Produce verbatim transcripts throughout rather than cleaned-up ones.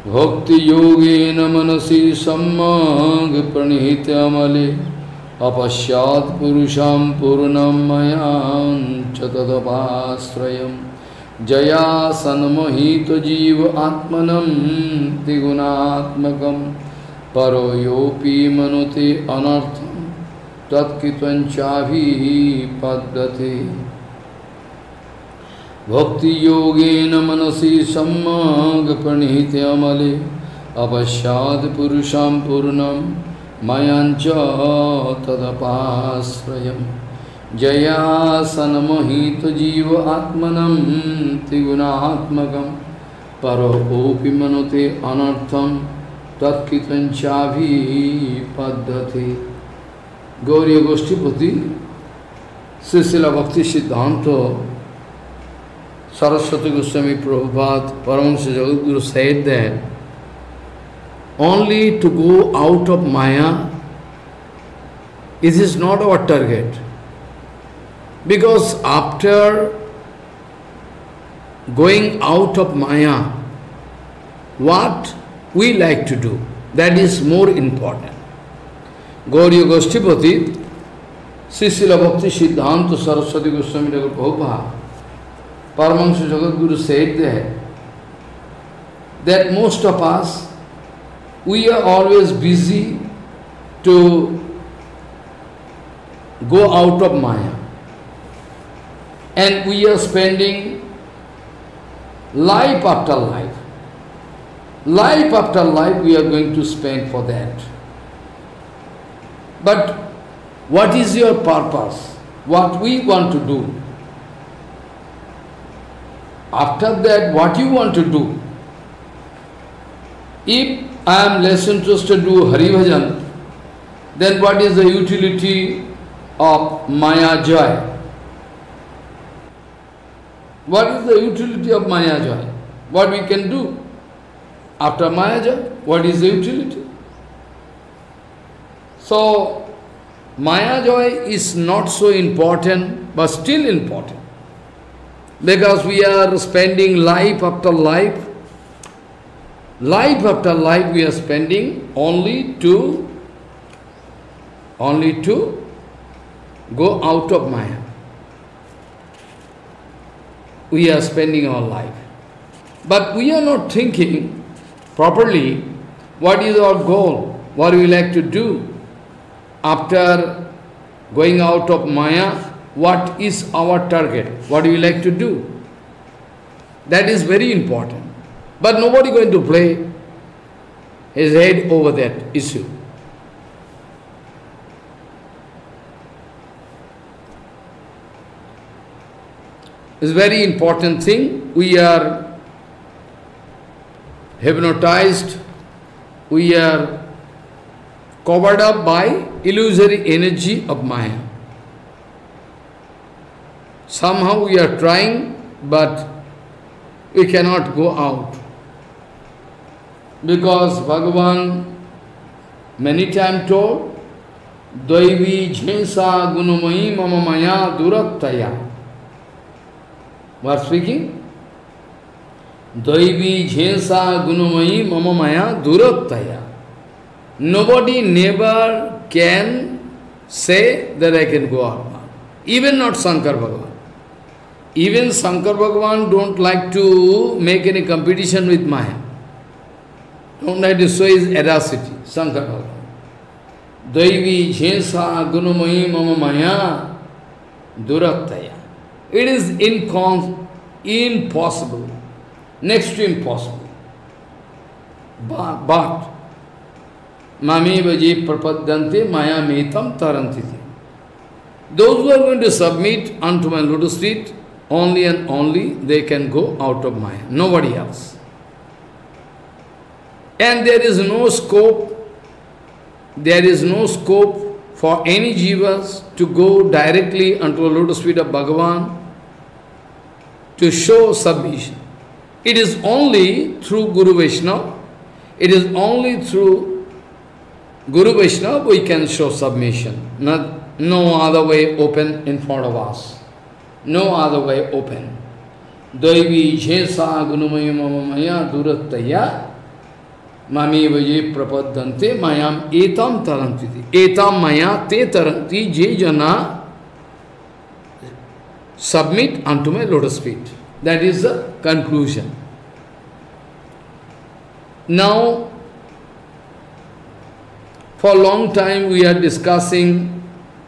Bhakti yogena manasi sammag pranihitya apashyat purusham purnam mayam chatadapasrayam jaya sanmohito jiva atmanam tigunatmakam paro yopi manute anartham tatkitvanchavi paddate Bhakti yogena manasi sammag pranihitya male apashyad purusham purnam mayancha tadapasrayam jaya sanmohito jiva atmanam tigunatmakam paro opi manute anartham tatkitvanchavi paddate. Gauriya Goshtipati Srila Bhakti Siddhanta Saraswati Goswami Prabhupada, Paramahansa Jagadguru said that only to go out of Maya, it is not our target. Because after going out of Maya, what we like to do, that is more important. Gauriya Goshtipati, Srila Bhakti Siddhanta Saraswati Goswami Prabhupada, Paramahansa Jagadguru said that, that most of us, we are always busy to go out of Maya. And we are spending life after life. Life after life we are going to spend for that. But what is your purpose? What we want to do? After that, what you want to do? If I am less interested to do Hari Bhajan, then what is the utility of Maya joy? What is the utility of Maya joy? What we can do after Maya joy? What is the utility? So, Maya joy is not so important, but still important. Because we are spending life after life, life after life we are spending only to, only to go out of Maya. We are spending our life. But we are not thinking properly what is our goal, what we like to do. After going out of Maya, what is our target? What do we like to do? That is very important. But nobody going to play his head over that issue. It's a very important thing. We are hypnotized. We are covered up by illusory energy of Maya. Somehow we are trying, but we cannot go out. Because Bhagavan many times told, Daivi jhensa gunamayi mama maya durattaya. We are speaking? Daivi jhensa gunamayi mama maya durattaya. Nobody never can say that I can go out. Even not Shankar Bhagavan. Even Shankar Bhagavan don't like to make any competition with Maya. Don't like to show his audacity, Shankar Bhagavan. Daivi jhensa gunamayi mama maya durattaya. It is incon impossible, next to impossible. But, but Mami vaji prapadyante maya metam tarantiti. Those who are going to submit unto my lotus feet, only and only they can go out of Maya, nobody else. And there is no scope, there is no scope for any jivas to go directly unto the lotus feet of Bhagavan to show submission. It is only through Guru Vaishnava, it is only through Guru Vaishnava we can show submission. Not, no other way open in front of us. No other way open. Daivi jhesa gunamaya mamamaya durattaya Mami vaye prapadante mayam etam taranti. Etam maya te taranti je jana submit unto my lotus feet. That is the conclusion. Now, for a long time we are discussing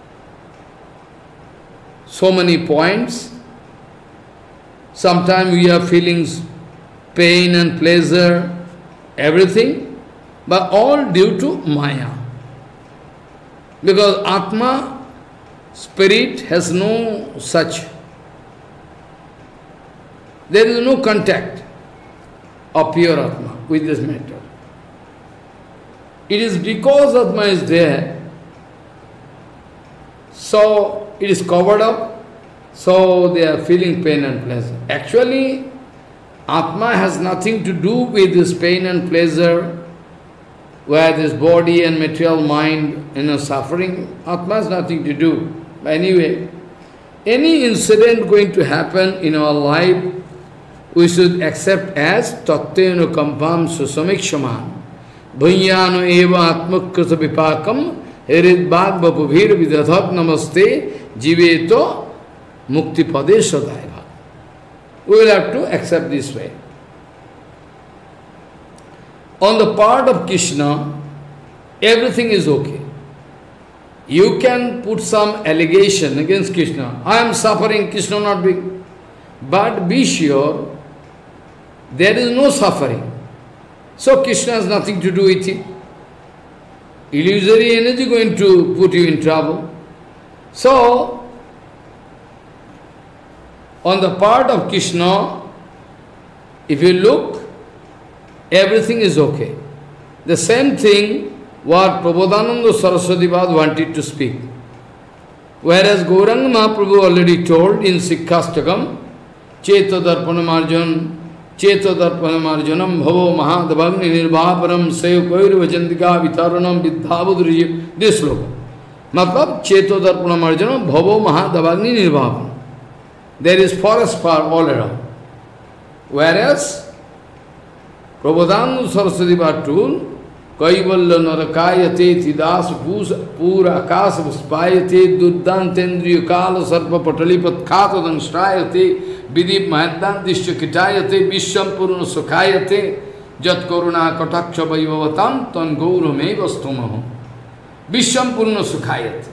so many points. Sometimes we are feeling pain and pleasure, everything, but all due to Maya. Because Atma, spirit, has no such. There is no contact of pure Atma with this matter. It is because Atma is there, so it is covered up, so they are feeling pain and pleasure. Actually, Atma has nothing to do with this pain and pleasure, where this body and material mind, you know, suffering. Atma has nothing to do. But anyway, any incident going to happen in our life, we should accept as tatteno kampam susamikshama. Bhunyano eva atmakrita vipakam herid bhag bapubhir vidadhat namaste jiveto mukti padesha daiva. We will have to accept this way. On the part of Krishna, everything is okay. You can put some allegation against Krishna. I am suffering, Krishna not being. But be sure, there is no suffering. So Krishna has nothing to do with it. Illusory energy going to put you in trouble. So, on the part of Krishna, if you look, everything is okay. The same thing what Prabodhananda Saraswati Bhad wanted to speak. Whereas Gauranga Mahaprabhu already told in Sikkastakam, Cheta Darpanamarjan, Cheta Darpanamarjanam Bhavo Mahadavagni Nirvaparam Sayo Koiru Vachandika Vitaranam Vidhavudriji. This sloka. Matlab, Cheta Darpanamarjanam Bhavo Mahadavagni Nirvaparam. There is forest fire all around. Whereas Prabodhananda Saraswati Bhad told, Kaivalla narakayate tidas pura akasa puspayate duddantendriya kala sarpa patalipat khatadam shrayate vidip mahadantishya kitayate vishwampurna sukhayate jat karuna kataksha vaivavatam tan gaurame vastumaham vishwampurna sukhayate.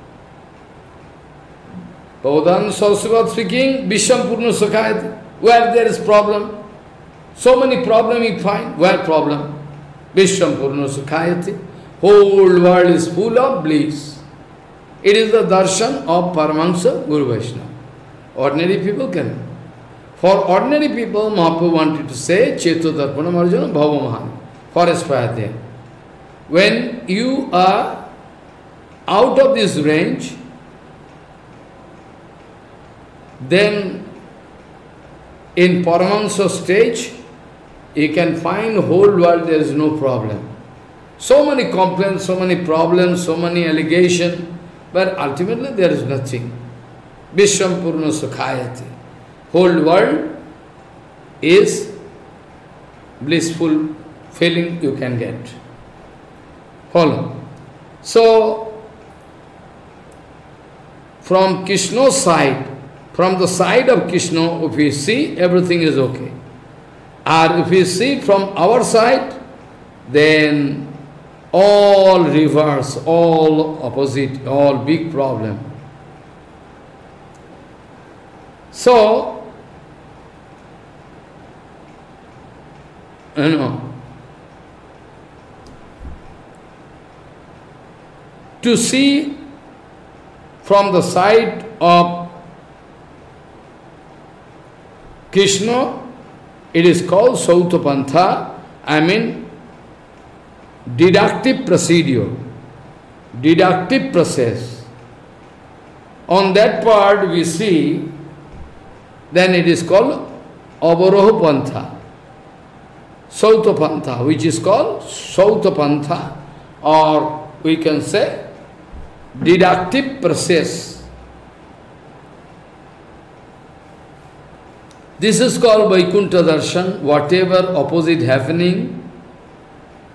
Prabodhananda Saraswati speaking, vishwampurna sukhayate. Where there is problem, so many problem you find, where problem? Vishwampurna Sukhayati. Whole world is full of bliss. It is the darshan of Paramahansa Guru Vaishnava. Ordinary people can. For ordinary people, Mahaprabhu wanted to say, Cheto Darpana Marjana Bhava Mahan. Forest fire there. When you are out of this range, then in Paramahansa stage, you can find whole world there is no problem. So many complaints, so many problems, so many allegations, but ultimately there is nothing. Vishwampurna Sukhayati. Whole world is blissful feeling you can get. Follow. So, from Krishna's side, from the side of Krishna, if we see, everything is okay. Or if we see from our side, then all reverse, all opposite, all big problem. So, you know, to see from the side of Krishna, it is called Sautapantha, I mean deductive procedure, deductive process. On that part we see, then it is called Avaroha Pantha, Sautapantha, which is called Sautapantha, or we can say deductive process. This is called Vaikuntha Darshan. Whatever opposite happening,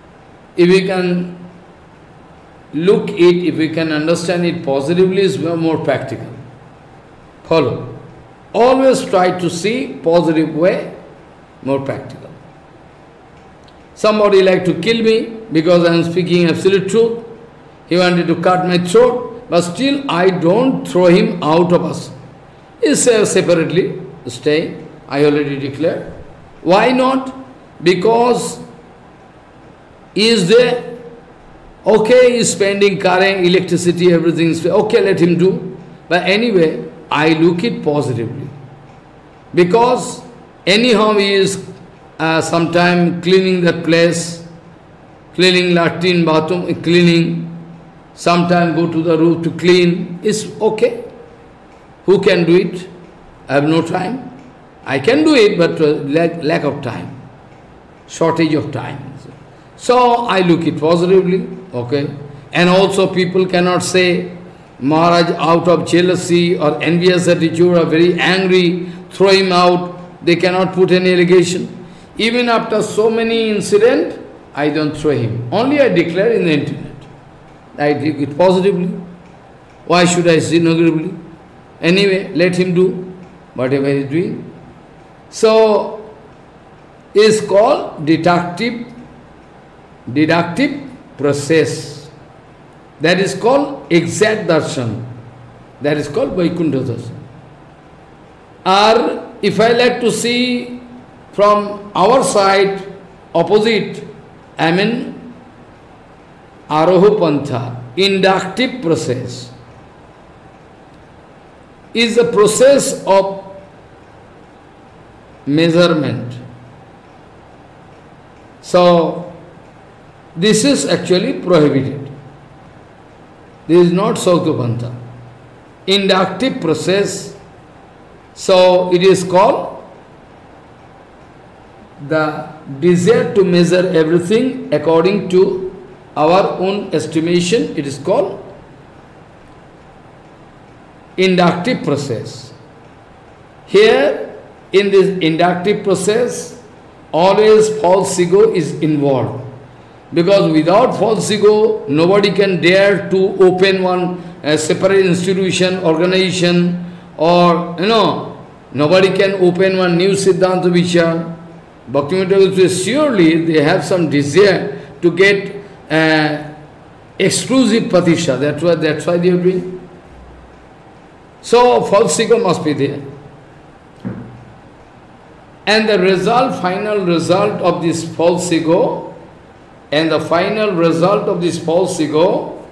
if we can look it, if we can understand it positively, is more practical. Follow. Always try to see positive way, more practical. Somebody like to kill me because I am speaking absolute truth. He wanted to cut my throat, but still I don't throw him out of us. He says separately, stay, I already declared. Why not? Because he is there. Okay, he is spending current, electricity, everything is okay, let him do. But anyway, I look it positively. Because anyhow he is uh, sometime cleaning that place, cleaning latrine, bathroom, cleaning, sometime go to the roof to clean, is okay. Who can do it? I have no time. I can do it, but uh, lack, lack of time, shortage of time. So I look it positively, okay. And also people cannot say, Maharaj out of jealousy or envious attitude or very angry, throw him out. They cannot put any allegation. Even after so many incidents, I don't throw him. Only I declare in the internet. I take it positively. Why should I say negatively? Anyway, let him do whatever he is doing. So, is called deductive, deductive process. That is called exact darshan. That is called Vaikuntha darshan. Or if I like to see from our side, opposite, I mean Aroha Pantha, inductive process, is a process of measurement. So, this is actually prohibited. This is not Sautopantha. Inductive process, so it is called the desire to measure everything according to our own estimation. It is called inductive process. Here, in this inductive process, always false ego is involved. Because without false ego, nobody can dare to open one a separate institution, organization, or, you know, nobody can open one new Siddhanta Vichar. Bhaktivinoda surely they have some desire to get uh, exclusive patisha. That's why, that's why they are doing. So, false ego must be there. And the result, final result of this false ego, and the final result of this false ego,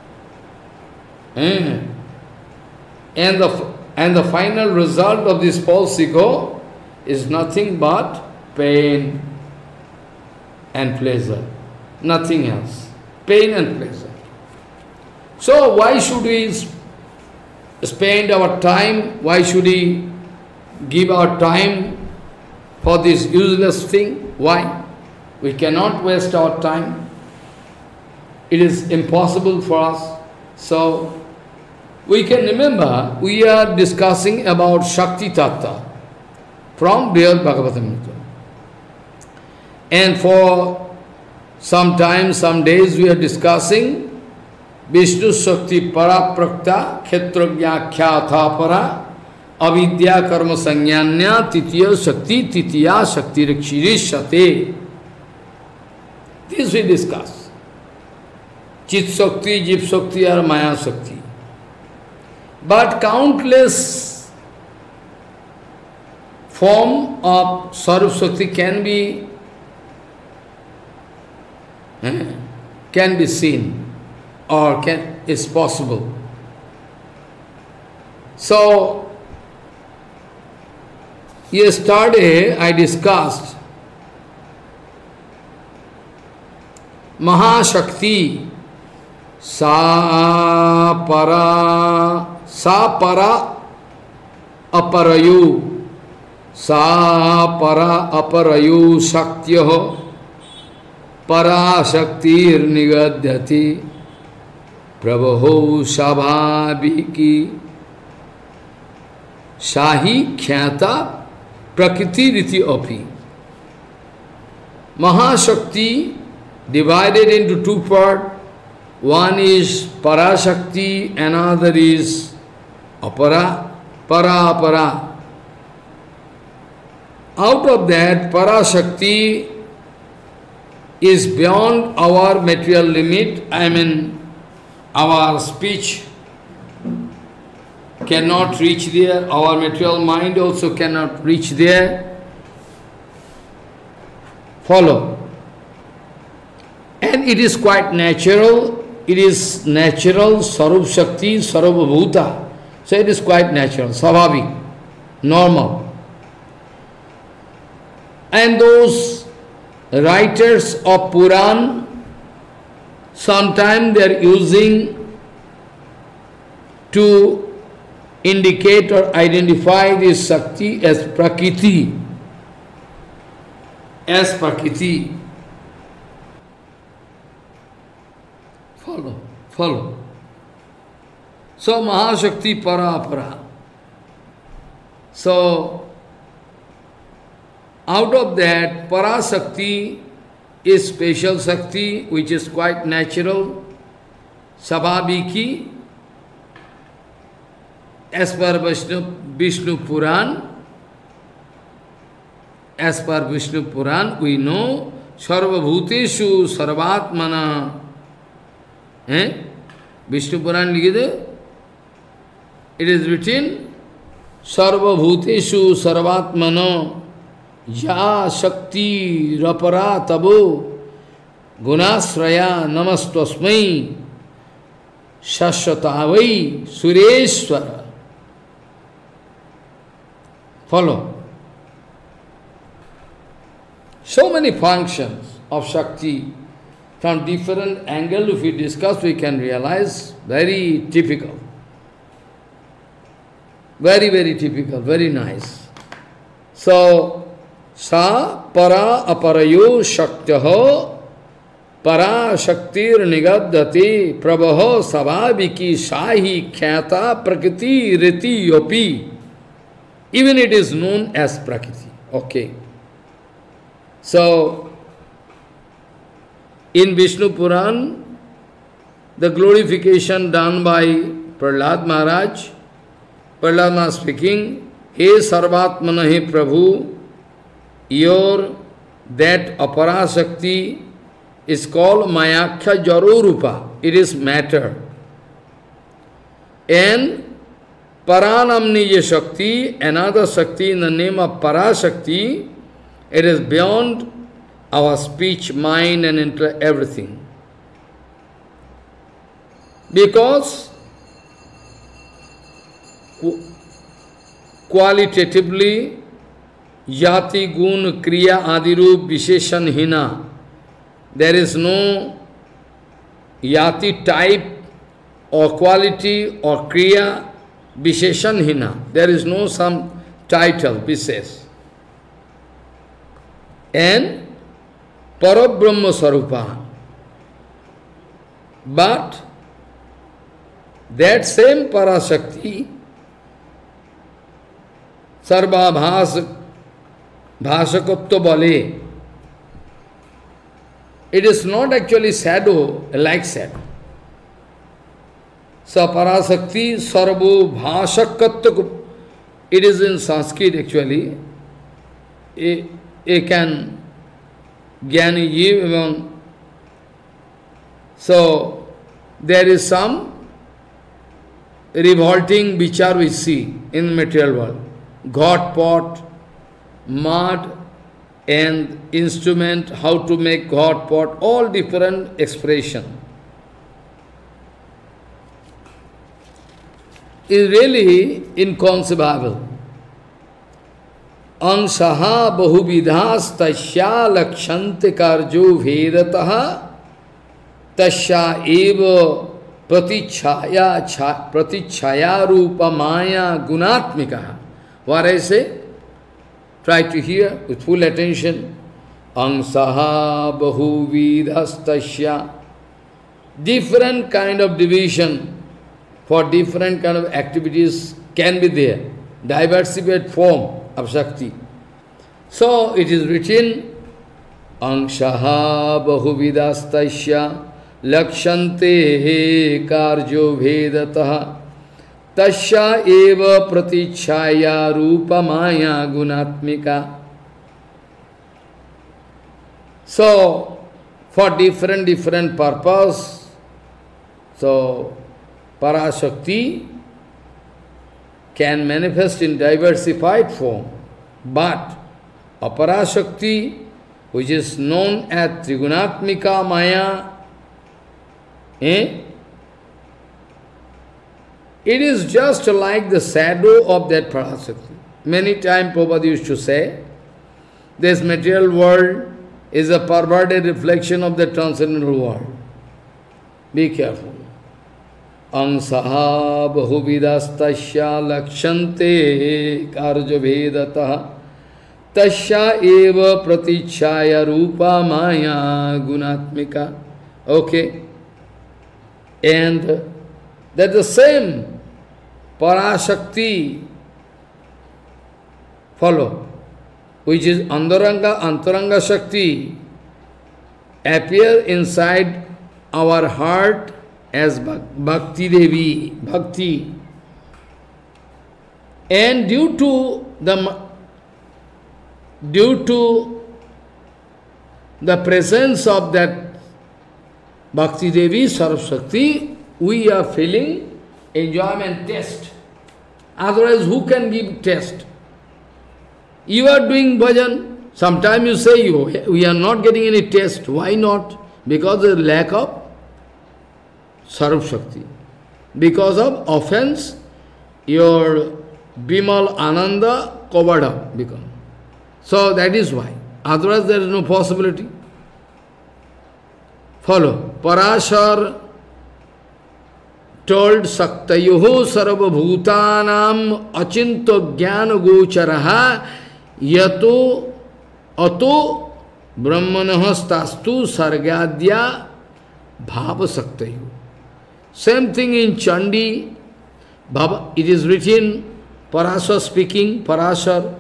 eh, and the and the final result of this false ego is nothing but pain and pleasure, nothing else. Pain and pleasure. So why should we spend our time? Why should we give our time for this useless thing? Why? We cannot waste our time. It is impossible for us. So, we can remember, we are discussing about Shakti Tattva from Brihad Bhagavatamrita. And for some time, some days, we are discussing Vishnu Shakti Paraprakta Khetragya Khyatha Para Avidya Karma Sanyanya Titiya Shakti Titiya Shakti Rakshirishate. This we discuss. Chit Shakti, Jip Shakti or Maya Shakti. But countless form of Sarup Shakti can be eh, can be seen or can is possible. So yesterday I discussed Mahashakti, Sa Para, Sa Para Aparayu, Sa Para Aparayu Shaktyaho, Para Shaktir Nigadyati, Prabhaho Sabhaviki, Shahi Khyata Prakriti Riti Api. Mahashakti divided into two parts. One is Parashakti, another is Apara, Para Apara. Out of that, Parashakti is beyond our material limit. I mean, our speech cannot reach there, our material mind also cannot reach there. Follow. And it is quite natural, it is natural, Sarup Shakti, Sarva Bhuta. So it is quite natural, Savabhik, normal. And those writers of Puran, sometimes they are using to indicate or identify this Shakti as Prakriti, as Prakriti. Follow, follow. So Mahashakti Para Para. So out of that, Parashakti is special Shakti, which is quite natural, Sabhabiki, as per Vishnu, Vishnu Puran. As per Vishnu Puran, we know Sarva Bhuteshu Sarvatmana. Eh? Vishnu Puran likhe, it is written, Sarva Bhuteshu Sarvatmana Ya Shakti Rapara Tabo Gunasraya Namastasmai Shashvatavai Sureshwara. Follow. So many functions of Shakti. From different angles, if we discuss, we can realize, very typical. Very, very typical, very nice. So, Sa para aparayo shaktaho para shaktir nigaddati prabaho sabhaviki shahi khyata prakriti riti yopi. Even it is known as Prakriti. Okay. So, in Vishnu Puran, the glorification done by Prahlad Maharaj, Prahlad Maharaj speaking, He Sarvatmana He Prabhu, your that Aparashakti is called Mayakhya Jarurupa. It is matter. And Paranamnija Shakti, another Shakti in the name of Parashakti, it is beyond our speech, mind and intellect, everything. Because qualitatively, Yati Gun Kriya Adirup Visheshan Hina, there is no Yati type or quality or Kriya Visheshan Hina. There is no some title, Vishesh. And Parabrahma Sarupa. But that same Parashakti, Sarva Bhas Bhasakotto Bale, it is not actually shadow, like shadow. So Parashakti Sarvo Bhasakotto, it is in Sanskrit actually. A, a can Jnani Jiv among. So there is some revolting vichar we see in the material world. God pot, mud and instrument, how to make God pot, all different expression. Is really inconceivable. Ansaha bahuvidhas tasya lakshante karjo vedataha tasya eva pratichaya pratichaya rupa maya gunatmika. What I say? Try to hear with full attention. Ansaha bahuvidhas tasya. Different kind of division for different kind of activities can be there. Diversified form of Shakti. So it is written, Angshaha bahuvidastasya lakshante karjo vedataha tasya eva pratichaya rupa maya gunatmika. So, for different, different purpose, so Parashakti can manifest in diversified form, but Aparashakti, which is known as Trigunatmika Maya, eh? It is just like the shadow of that Parashakti. Many times Prabhupada used to say, this material world is a perverted reflection of the transcendental world. Be careful. Angsaha bahuvidastasya lakshante karja vedataha tasya eva pratichaya rupa maya gunatmika. Okay. And that the same Parashakti, follow, which is Antaranga, Antaranga Shakti, appear inside our heart as Bhakti Devi, Bhakti. And due to the due to the presence of that Bhakti Devi, Saraswati, we are feeling enjoyment taste. Otherwise, who can give taste? You are doing bhajan. Sometimes you say, you, we are not getting any taste. Why not? Because of the lack of Sarup Shakti. Because of offense, your Bimal Ananda covered up become. So that is why. Otherwise there is no possibility. Follow. Parashar told Saktayoho Sarva Bhutanam Achinto Jnana Gocharaha Yato Ato Brahmanahastastu Sargadya Bhava Saktayo. Same thing in Chandi. Bhava, it is written, Parashar speaking, Parashar.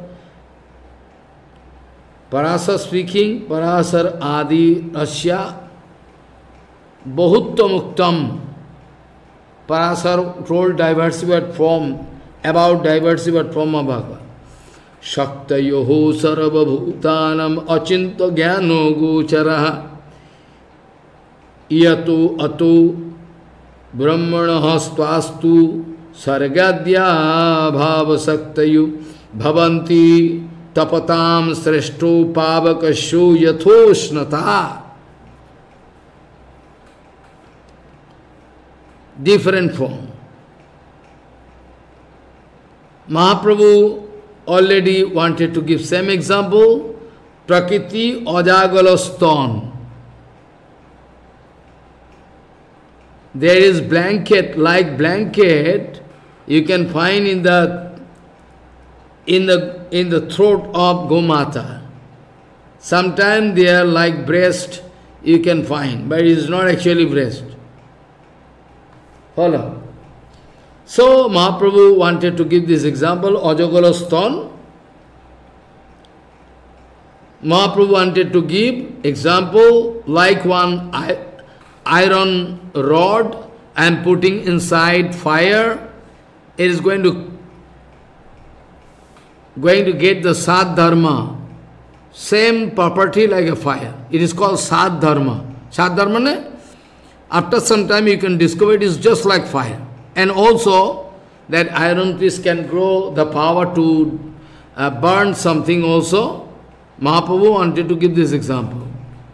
Parashar speaking, Parashar Adi Asya Bahutta Muktam. Parashar told diversified form, about diversified form of Bhagavad. Shaktayoho sarva bhutanam achinta jnano gocharaha yato ato brahmanahastastu sargadya bhavasaktayu bhavanti tapatam sreshto pavakasho yatoshnata. Different form. Mahaprabhu already wanted to give same example. Prakriti Ajagalastan. There is blanket, like blanket, you can find in the in the in the throat of Gomata. Sometimes they are like breast, you can find, but it is not actually breast. Follow. So Mahaprabhu wanted to give this example, Ajagalastan. Mahaprabhu wanted to give example like one iron rod I am putting inside fire. It is going to going to get the Sad Dharma. Same property like a fire. It is called Sad Dharma. Sad Dharma ne? After some time you can discover it is just like fire. And also that iron piece can grow the power to uh, burn something also. Mahaprabhu wanted to give this example.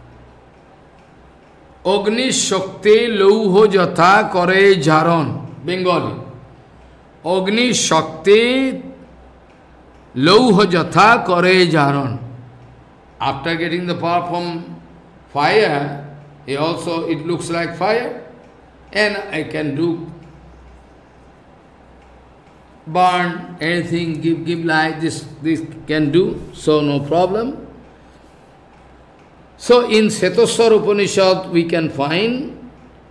Agni Shakti Lauho Jatha Kare Jaron. Bengali. Agni Shakti Lauho Jatha Kare Jaron. After getting the power from fire, he also, it looks like fire, and I can do, burn, anything, give, give light, this, this can do, so no problem. So in Svetashwara Upanishad we can find,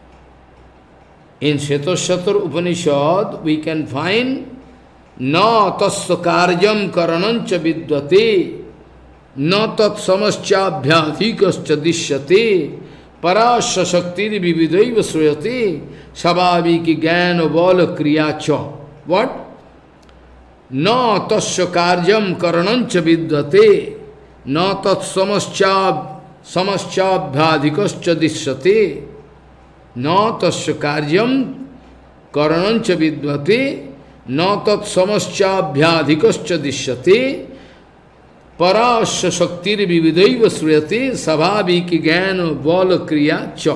in Svetashwara Upanishad we can find, na tasya karyam karanancha vidvate न तत्समश्चाभ्याधिकश्च दृश्यते पराश शक्तिर विविधैव श्रूयते स्वाभाविक ज्ञान बल क्रिया च what न तस्य कार्यम करणंच विद्यते न तत्समश्चा समश्चाभ्याधिकश्च दृश्यते न तस्य कार्यम करणंच विद्यते न तत्समश्चाभ्याधिकश्च दृश्यते पराश शक्तिर विविधैव श्रूयते स्वाभाविक ज्ञान बल क्रिया च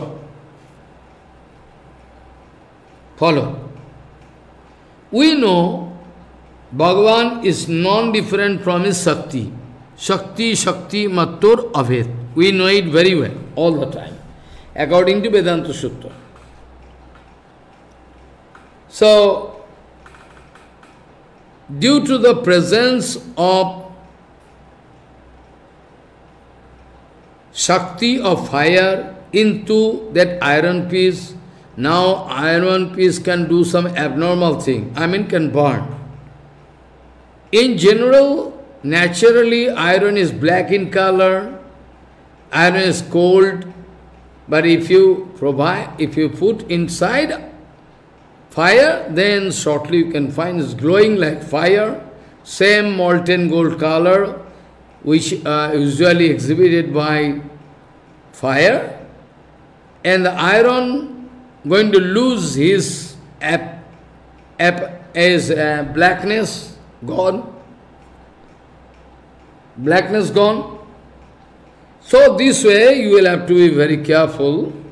follow we know Bhagavan is non different from his Shakti Shakti Shakti मत्तोर अभेद we know it very well all the time according to Vedanta sutra so due to the presence of Shakti of fire into that iron piece. Now iron piece can do some abnormal thing. I mean can burn. In general, naturally iron is black in color. Iron is cold. But if you provide, if you put inside fire, then shortly you can find it's glowing like fire. Same molten gold color, which uh, usually exhibited by fire, and the iron going to lose his ap, ap, his uh, blackness gone, blackness gone. So this way you will have to be very careful,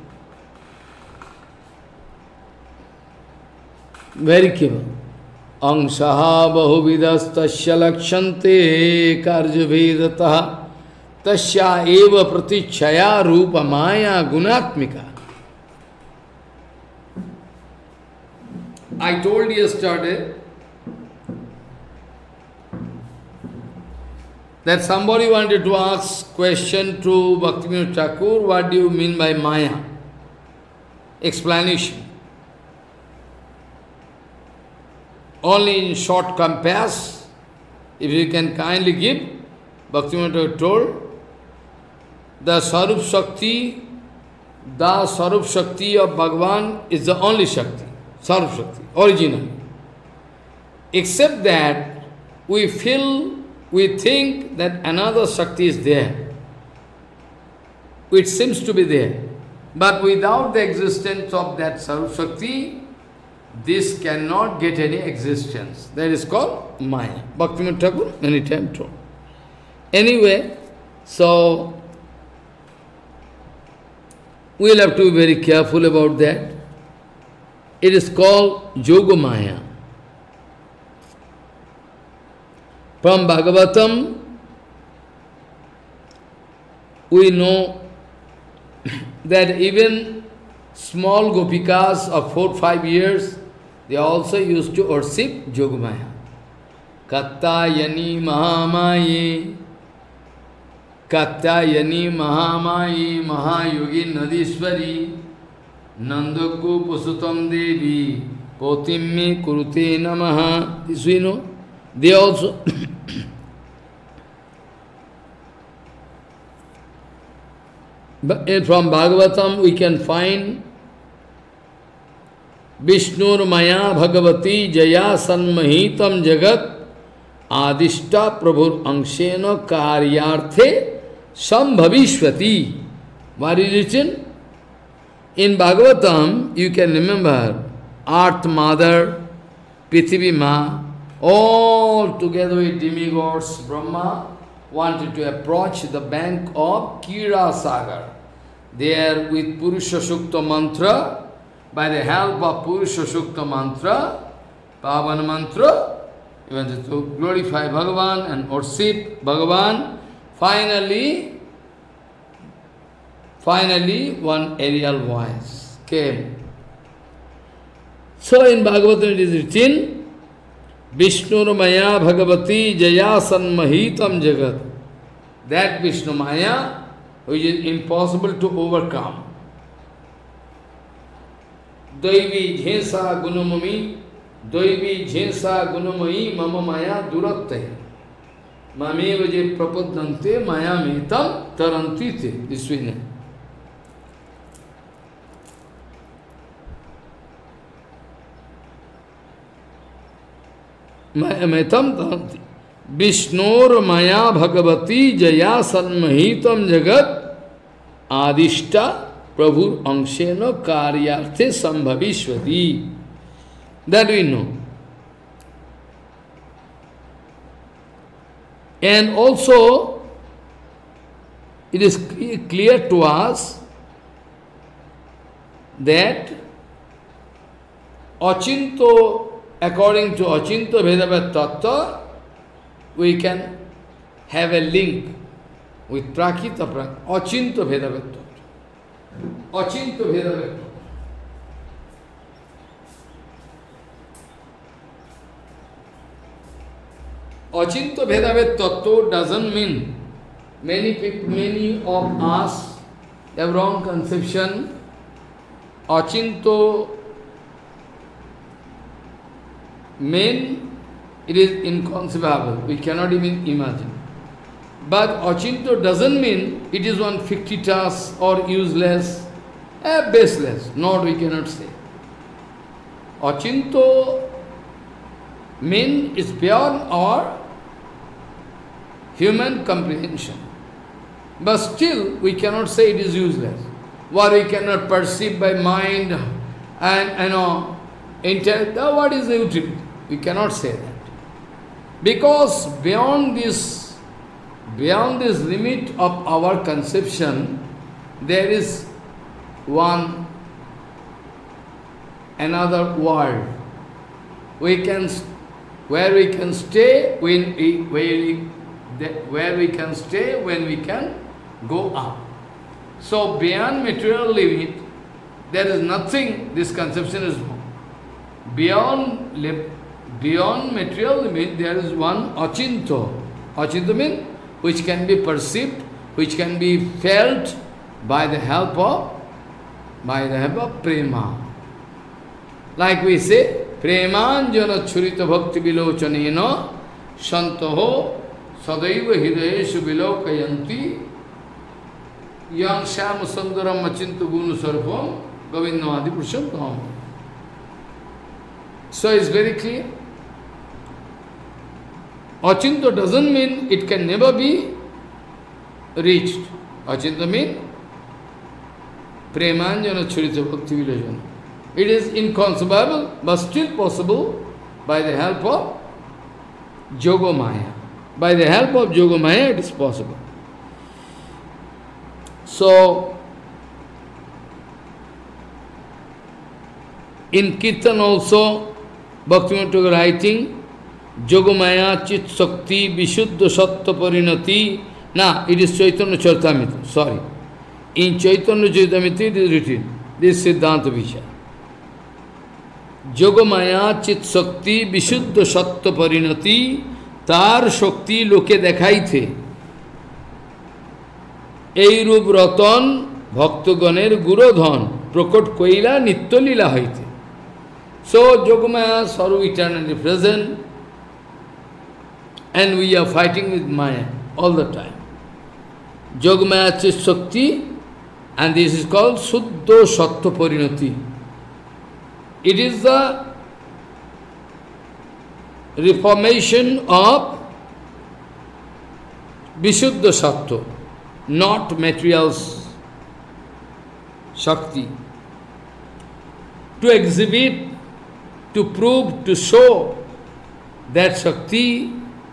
very careful. Angsaha bahuvidastasya lakshante karjavedataha tasya eva pratichaya rupa maya gunatmika. I told yesterday that somebody wanted to ask question to Bhaktivinoda Thakur, what do you mean by Maya? Explanation. Only in short compass, if you can kindly give, Bhaktivinoda told, the Sarup Shakti, the Sarup Shakti of Bhagavan is the only Shakti, Sarup Shakti, original. Except that we feel, we think that another Shakti is there. It seems to be there. But without the existence of that Sarup Shakti, this cannot get any existence. That is called Maya. Bhaktivinoda Thakur many times told. Anyway, so we will have to be very careful about that. It is called Yoga Maya. From Bhagavatam, we know that even small gopikas of four, five years, they also used to worship Yogamaya. Kattayani Mahamayi, Kattayani Mahamayi, Mahayogi Nadishwari, Nandaku Pusutam Devi, Potimmi Kurute Namaha. This we know. They also but from Bhagavatam we can find Vishnur Maya Bhagavati Jaya Sanmahitam Jagat Adishta Prabhur Angshena Karyarthe Sambhavishvati. What is written? In Bhagavatam you can remember Earth Mother, Prithvi Ma, all together with demigods, Brahma wanted to approach the bank of Kira Sagar. There with Purusha Sukta mantra, by the help of Purusha Sukta mantra, Pavana mantra, he wanted to glorify Bhagavan and worship Bhagavan. Finally, finally one aerial voice came. So in Bhagavatam it is written, Vishnur Maya Bhagavati Jaya Sanmahitam Jagat. That Vishnu Maya which is impossible to overcome. Daivi Jhensa Gunamami, Daivi Jhensa Gunamai Mama Maya Durattaya. Mameva je prapadante mayamitam tarantite. This way. Mayamitam taranti. Vishnor maya bhagavati jaya sanmahitam jagat adishta prabhur angshena karyarthe sambhavishvati. That we know. And also, it is clear to us that Achinto, according to Achinto Vedavat Tattva, we can have a link with Prakita Prakita, Achinto Vedavat Tattva. Achinto Vedavat Tattva. Achinto Vedavet Tattva doesn't mean many people, many of us have wrong conception. Achinto mean it is inconceivable. We cannot even imagine. But Achinto doesn't mean it is one fictitious or useless, eh, baseless. No, we cannot say. Achinto mean is beyond our human comprehension. But still, we cannot say it is useless. What we cannot perceive by mind and, you know, intellect, what is the utility? We cannot say that. Because beyond this, beyond this limit of our conception, there is one, another world. We can, where we can stay, when we, where we, where we can stay, when we can go up. So beyond material limit, there is nothing, this conception is wrong. Beyond, beyond material limit, there is one achinto. Achinto means which can be perceived, which can be felt by the help of, by the help of prema. Like we say, premanjana churita bhakti vilochanena shantaho sadaiva hidayeshu vilokayanti yang sham sundaram machintu gunu sarvam govindamadi purushottam. So it's very clear. Achinto doesn't mean it can never be reached. Achinto means premanjana churita bhakti vilochanena. It is inconceivable, but still possible by the help of Yogamaya. By the help of Yogamaya, it is possible. So, in Kirtan also, Bhaktivinoda Thakur writing, Yogamaya Chit Sakti Vishuddha Sattva Parinati. Now, it is Chaitanya Charitamrita, sorry. In Chaitanya Charitamrita it is written, this is Siddhanta Vichara. Yogamaya Chit Sakti Vishuddha Sattva Parinati Tar Shakti Loke Dekhaithe Ei Rup Ratan Bhaktoganer Gurodhan Prokot Koila Nitya Lila Haite. So Yogamaya Saru eternally present, and we are fighting with Maya all the time. Yogamaya Chit Sakti, and this is called Suddha Sattva Parinati. It is the reformation of Vishuddha Sattva, not materials Shakti. To exhibit, to prove, to show that Shakti,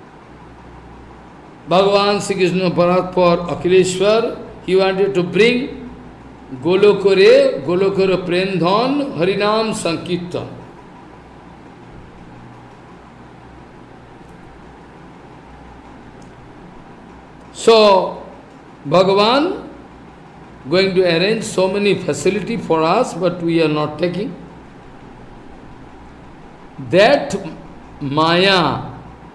Bhagavan Sri Krishna Paratpar Akhileshwar, he wanted to bring Golokore, Golokore Prendhan, Harinam Sankirtan. So, Bhagavan going to arrange so many facility for us, but we are not taking. That Maya,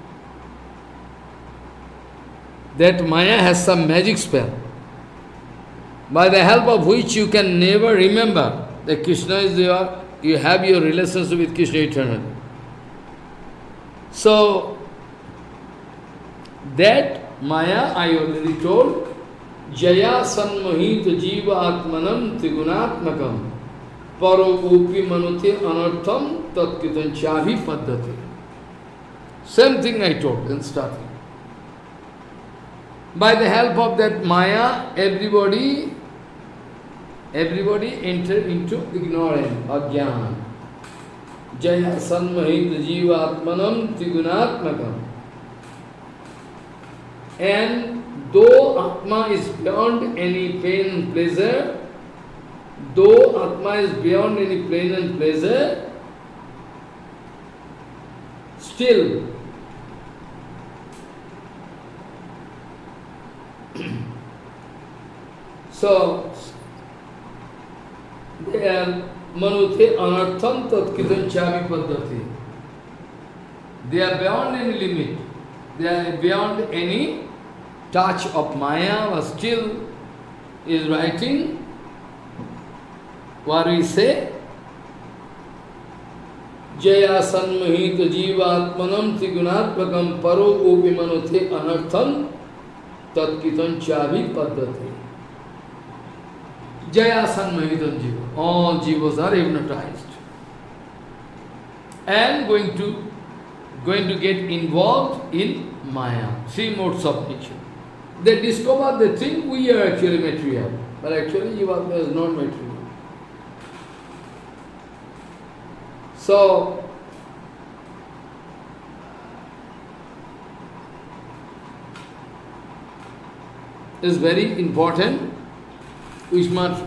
that Maya has some magic spell, by the help of which you can never remember that Krishna is your, you have your relationship with Krishna eternally. So, That Maya, I already told, Jaya Sanmohit Jiva Atmanam Trigunatmakam Paro Upi Manute Anartham Tatkitan Chavi Paddhati. Same thing I told in starting. By the help of that Maya, everybody, everybody enter into ignorance, ajnana. Jaya Sanmohit Jiva Atmanam Trigunatmakam. And though Atma is beyond any pain and pleasure, though Atma is beyond any pain and pleasure, still so they are manute anartham tatkritam chavi paddhati. They are beyond any limit. They are beyond any touch of Maya, but still is writing what we say. Jaya sanmohita jiva atmanam trigunatmakam paro upi manute anartham tatkitam chavi paddhati. Jaya sanmohita jiva. All jivas are hypnotized and going to going to get involved in Maya, three modes of nature. They discover they think we are actually material, but actually Jivatma is not material. So, it's very important, which must.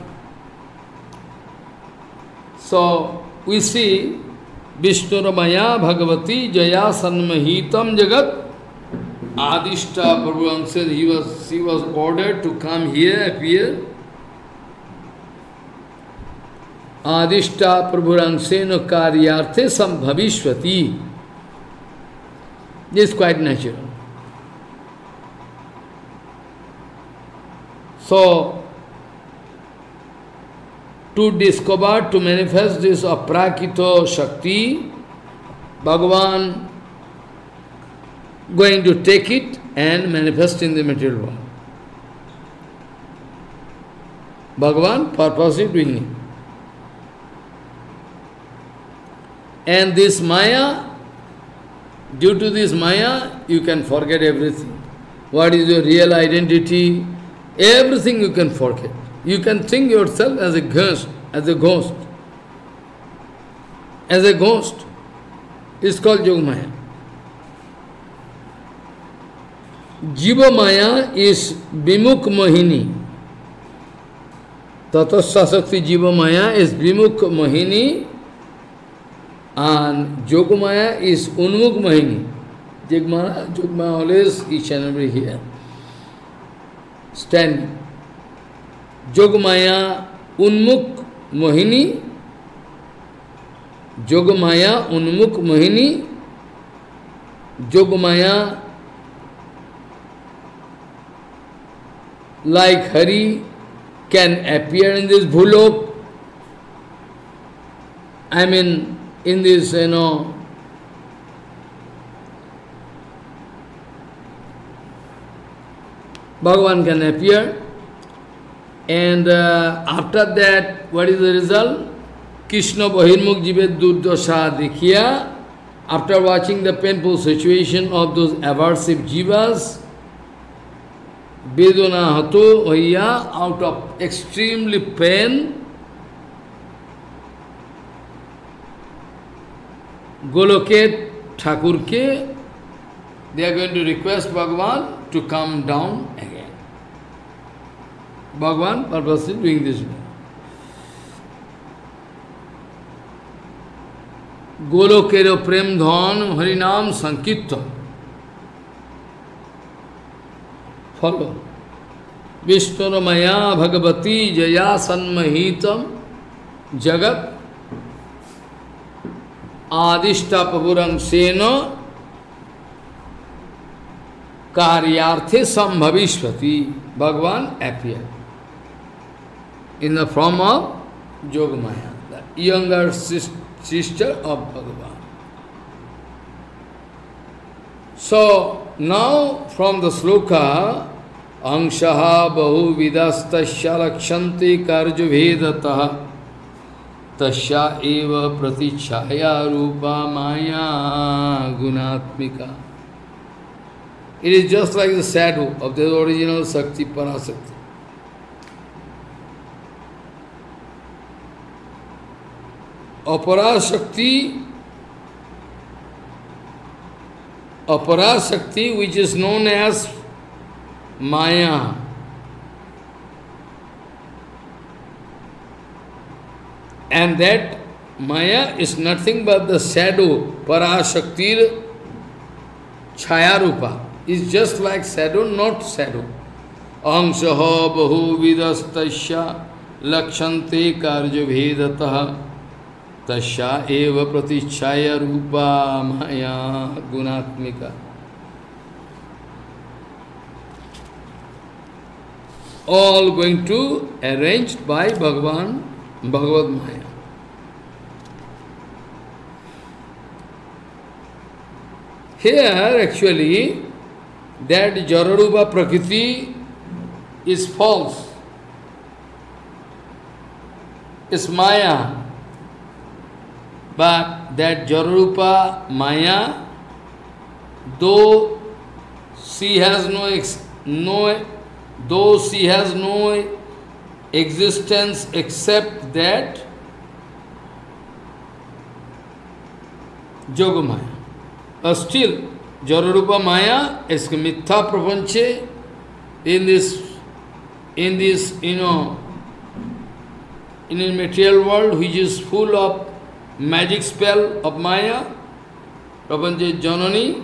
So, we see Vishnuramaya Bhagavati Jaya Sanmahitam Jagat. Adishta Prabhu said he was, he was ordered to come here, appear. Adishta Prabhurangsena Karyarthe Sambhavishvati. This is quite natural. So, to discover, to manifest this aprakito Shakti, Bhagavan going to take it and manifest in the material world. Bhagavan purposely doing it. And this Maya, due to this Maya, you can forget everything. What is your real identity? Everything you can forget. You can think yourself as a ghost, as a ghost. As a ghost. It's called Yogamaya. Jiva Maya is Vimukh Mohini. Tatasya Shakti Jiva Maya is Vimukh Mohini and Yogamaya is Unmukh Mohini. Yogamaya, Yogamaya always each and every here. Stand. Yogamaya Unmukh Mohini. Yogamaya Unmukh Mohini. Yogamaya like Hari can appear in this bhulok, I mean in this, you know, Bhagavan can appear, and uh, after that, what is the result? Krishna Bahirmukh Jivet Durdasha Dikhiya, after watching the painful situation of those aversive jivas, Vedana Hato Vaya, out of extremely pain, Goloket Thakurke, they are going to request Bhagavan to come down again. Bhagavan purposely doing this. Golokero Prem Dhan Harinam Sankirtan. Follow. Vishnuramaya Bhagavati Jaya Sanmahitam Jagat Adishta Pavurang Sena Karyarthe Sambhavishvati. Bhagavan appeared in the form of Yogamaya, the younger sister of Bhagavan. So, now from the sloka, Angshaha bahu vidastasya lakshanti karjubhedataha tasya eva pratichaya rupa maya gunatmika. It is just like the shadow of the original Sakti Parasakti. Aparashakti, Aparashakti, which is known as Maya. And that Maya is nothing but the shadow, Parashaktir Chayarupa. Is just like shadow, not shadow. Angshaha bahu vidastasya lakshante karja bhedataha tasya eva pratichaya rupa maya gunatmika. All going to arranged by Bhagavan, Bhagavad Maya. Here actually that Jararupa Prakriti is false. It's Maya. But that Jararupa Maya, though she has no, ex no though she has no existence except that Yogamaya. But still, Jararupa Maya is Mithya Prapanche in this, in this, you know, in a material world which is full of magic spell of Maya, Prapanche Janani,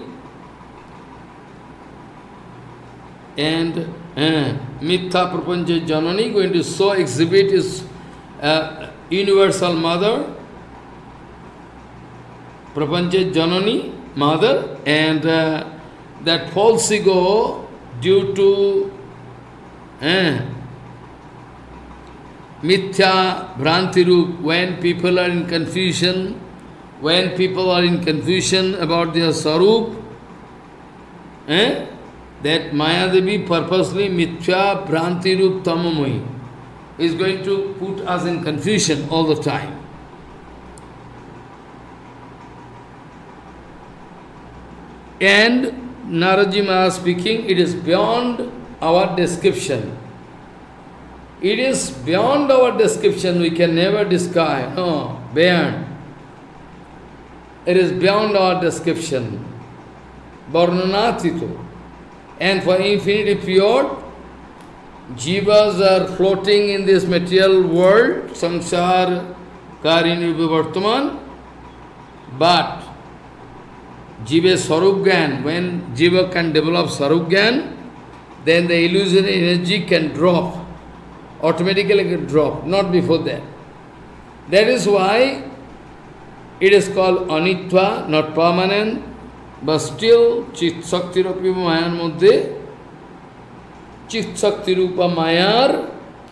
and uh, Mithya Prapanche Janani going to so exhibit his uh, universal mother, Prapanche Janani, mother, and uh, that false ego due to uh, Mithya Bhranti Rup, when people are in confusion, when people are in confusion about their Sarup, eh, that Maya Devi purposely Mithya Bhranti Rup Tamamohi is going to put us in confusion all the time. And Naradji Maharaj speaking, it is beyond our description. It is beyond our description, we can never describe, no, beyond. It is beyond our description. Varnanatito. And for infinity period, jivas are floating in this material world, samsara, karini vivartaman, but Jiva Sarup Gyan, when Jiva can develop Sarup Gyan, then the illusory energy can drop, automatically can drop, not before that. That is why it is called Anitva, not permanent, but still Chit Sakti Rupa Mayar Madhye, Chit Sakti Rupa Mayar,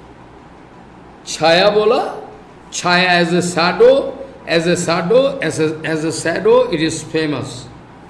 Chaya Bola, Chaya as a shadow, as a shadow, as a, as a shadow, it is famous.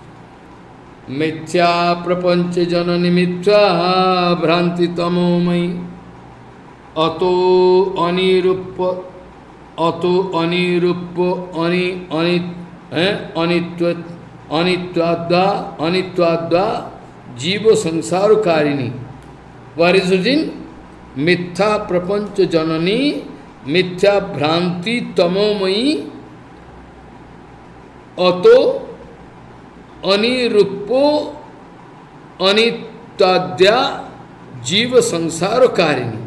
Mithya prapancha janani mithya bhranti tamomai ato anirupa ato anirupa ani ani eh anitva anitwadda anitwadda jiva samsara karini. What is it in? Mithya prapancha janani mithya bhranti tamomai ato anirupo anitadya jiva samsara karini.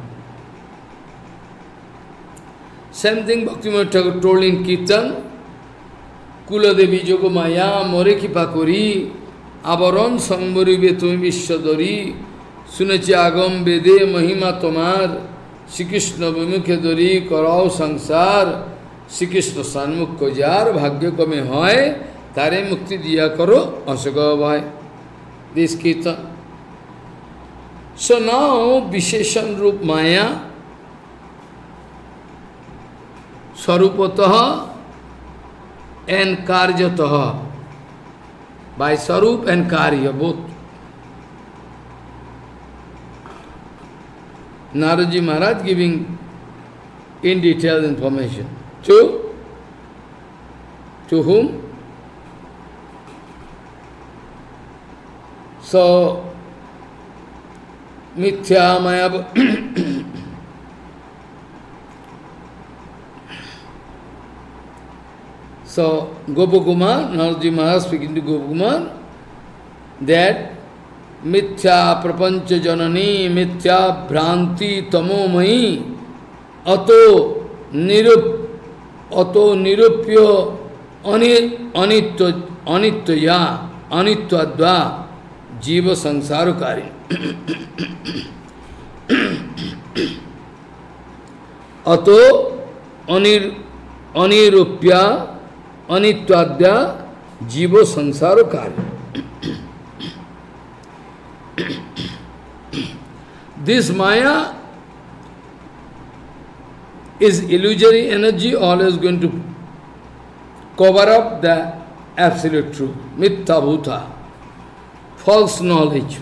Same thing Bhaktivinoda Thakur told in Kirtan, Kula Devi Yogamaya Moreki Pakuri Avaron Sambari Betumi Vishwadari Sunachi Agam Vede Mahima Tomar Shri Krishna Vimukhe Dori Karao Sansar Shri Krishna Sanmukh Kojar Bhagya Kame Hoy Tare Mukti Diya Karo Asaka Bhai. This Kirtan. So now Visheshan Rup Maya Sarupataha and Karyataha. By Sarup and Karya, both Naraji Maharaj giving in detail information. To, to whom? So, Mithya Maya. So, Gopakumar, Naraji Maharaj speaking to Gopakumar, that Mithya prapancha janani, Mithya bhranti tamomai, ato nirup, ato nirupyo anitya, anityaya, anityadva, jiva sansarukari. Ato anir, anirupya, anityadya, jiva sansarukari. This Maya is illusory energy, always going to cover up the absolute truth. Mithya bhuta, false knowledge.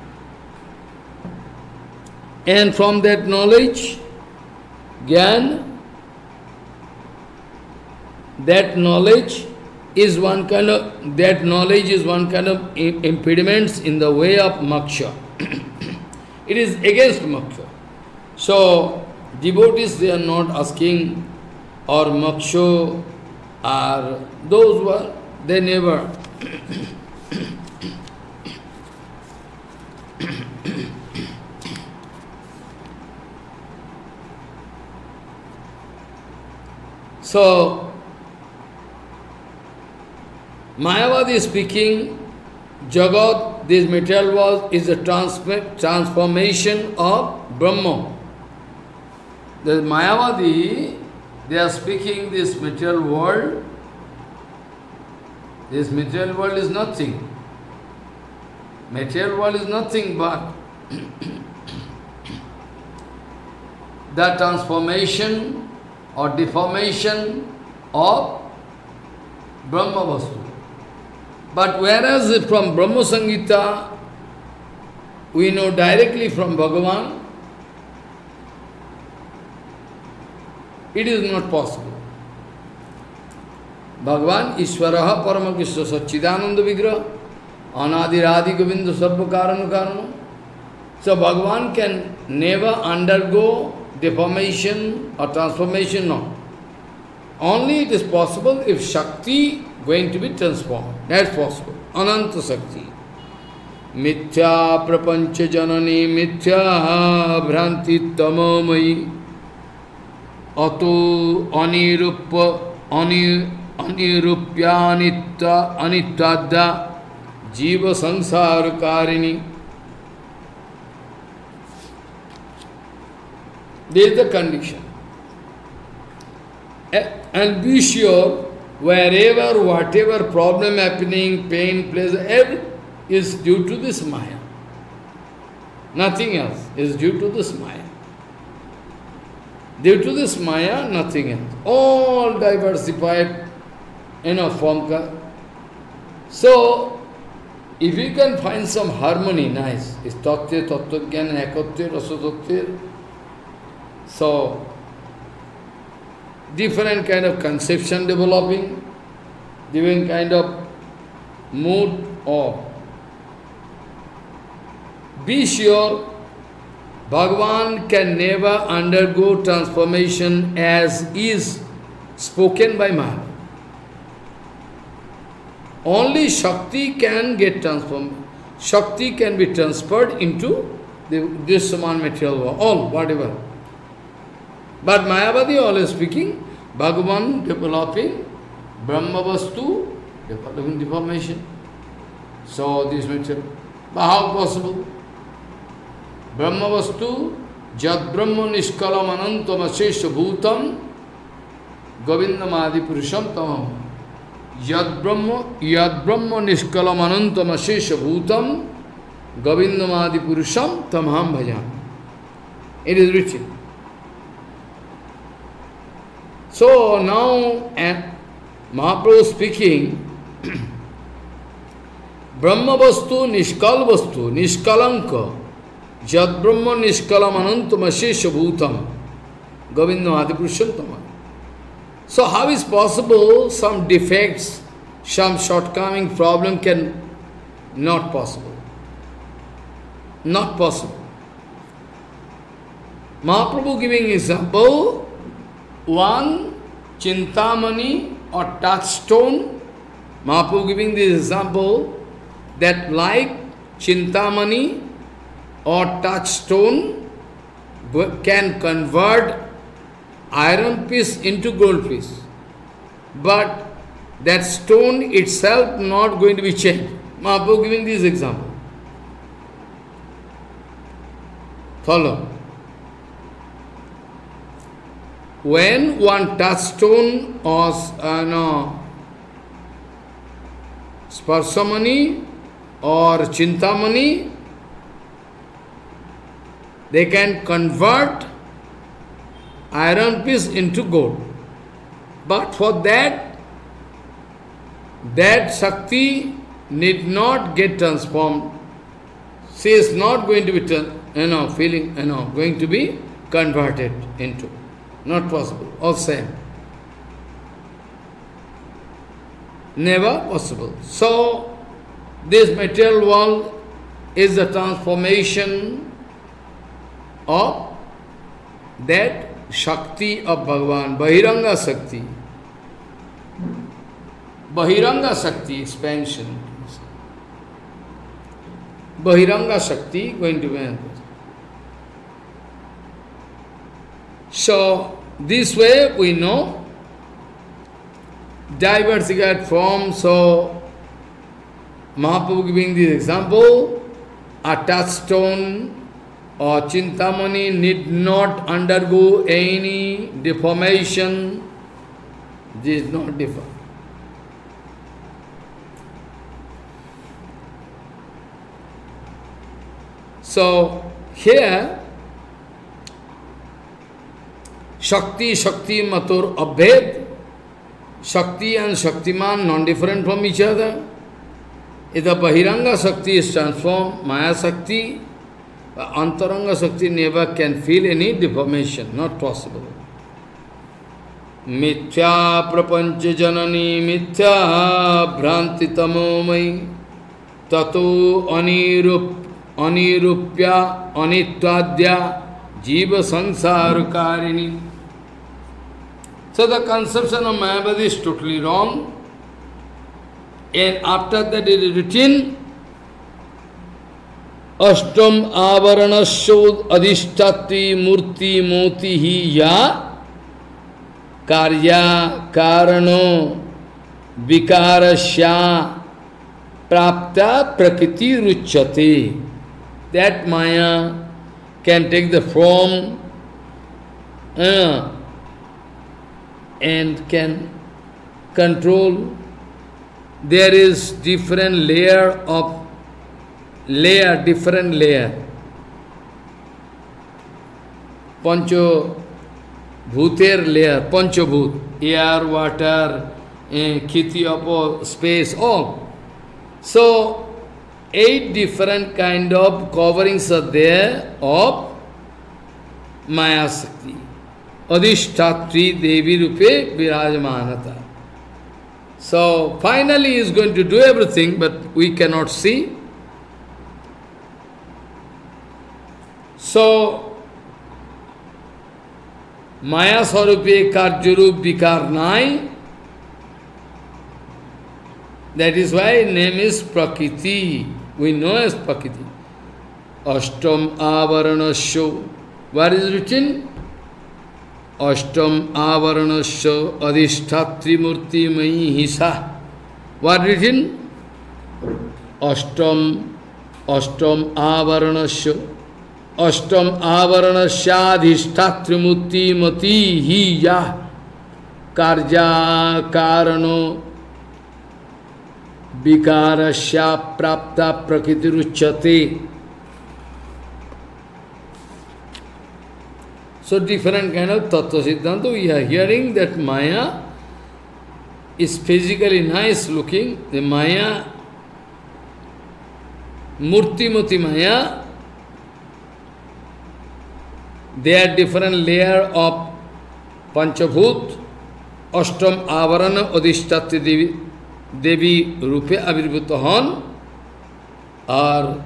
And from that knowledge, Gyan, that knowledge is one kind of, that knowledge is one kind of impediments in the way of moksha. It is against moksha. So, devotees, they are not asking, or moksha, or those who are, they never. So, Mayavadi is speaking, Jagat, this material world, is a transformation of Brahma. The Mayavadi, they are speaking this material world. This material world is nothing. Material world is nothing but the transformation or deformation of Brahma Vastu. But whereas from Brahma Sangita, we know directly from Bhagavan, it is not possible. Bhagavan, Ishvaraha, Paramakishra, Satchidananda Vigraha, Anadiradi Govinda Sarva Karana Karana. So Bhagavan can never undergo deformation or transformation, no. Only it is possible if Shakti going to be transformed. That's possible. Ananta Shakti. Mithya prapancha janani mithya bhranti tamamai ato anirupa ani anirupya anitya anityadya jiva sansara karini. This is the condition. And be sure, wherever, whatever problem happening, pain, pleasure, everything is due to this Maya. Nothing else is due to this Maya. Due to this Maya, nothing else. All diversified, you know, form. So, if you can find some harmony, nice. It's Tattva, Tattva Jnana, Ekatva, Rasa Tattva. So, different kind of conception developing, different kind of mood of. Be sure, Bhagavan can never undergo transformation as is spoken by Maharaj. Only Shakti can get transformed. Shakti can be transferred into the, this Saman material world, all, whatever. But Mayavadi always speaking, Bhagavan developing, Brahma Vastu developing deformation. So this material. But how possible? Brahma Vastu, Jad Brahma Nishkalam Anantam Ashesha Bhutam, Govindam Adi Purusham Tamam. Yad Brahma, Yad Brahma Nishkalam Anantam Ashesha Bhutam, Govindam Adi Purusham Tamham Bhajan. It is written. So now, and Mahaprabhu speaking, Brahma Vastu, Nishkal Vastu, Nishkalanka, Jad Brahma Nishkalam Anantam Ashesha Bhutam Govinda Adipurushottam. So how is possible some defects, some shortcoming problem can not possible? Not possible. Mahaprabhu giving example, one Chintamani or touchstone. Mahaprabhu giving this example that like Chintamani or touchstone can convert iron piece into gold piece. But that stone itself not going to be changed. Mahaprabhu giving this example. Follow. When one touchstone or uh, no, Sparsamani or Chintamani, they can convert iron piece into gold. But for that, that Shakti need not get transformed. She is not going to be, you know, feeling, you know, going to be converted into. Not possible. All same. Never possible. So, this material world is the transformation of that Shakti of Bhagavan, Bahiranga Shakti. Bahiranga Shakti, expansion. Bahiranga Shakti going to be. So, this way we know diversified forms. So, Mahaprabhu giving this example, a touchstone or Chintamani need not undergo any deformation. This is not differ. So, here, Shakti, Shakti, Matur, Abhed. Shakti and Shaktiman non-different from each other. If the Bahiranga Shakti is transformed, Maya Shakti, Antaranga Shakti never can feel any deformation, not possible. Mithya prapancha janani mithya bhranti tamomai tato anirup anirupya anitwadya jiva sansarakarini. So the conception of Mayavadi is totally wrong. And after that it is written, Ashtam avaranasya adhishtatri murti moti hi ya karya karano vikarasya prapta prakriti ruchyate. That Maya can take the form uh, and can control. There is different layer of layer, different layer. Pancho bhuter layer, pancho bhut, air, water, eh, khiti, apo, space, all. So, eight different kind of coverings are there of Maya Shakti. Adhishtatri Devi Rupe Virajmanata. So, finally he is going to do everything, but we cannot see. So, Maya Sarupe Karjarup Vikarnai. That is why name is Prakriti. We know as Prakriti. Ashtam Avaranasya. What is written? Ashtam Avaranasya Adhishtatri Murti Mai Hisa. What written? Ashtam Ashtam Avaranasya Ashtam Avaranasya Adhishtatri Murti Mati Hi Ya Karja Karano Vikarasya Prapta Prakriti Ruchyate. So different kind of Tattva Siddhanta we are hearing that Maya is physically nice looking. The Maya, Murti Mati Maya, They are different layer of Panchabhut, Ashtam Avarana Adhishtati Devi, Devi Rupe Avirbhutahan, or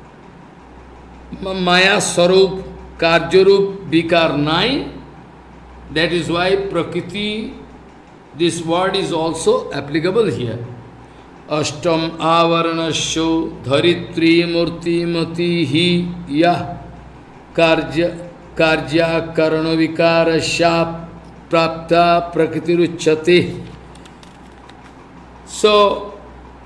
Maya Sarup, Karjarup, Vikar nine. That is why Prakriti, this word is also applicable here. Ashtam Avaranasho Dharitri Murti Mati Hi Yah Karja Karja Karana Vikara Shap Prapta Prakriti Ruchati. So,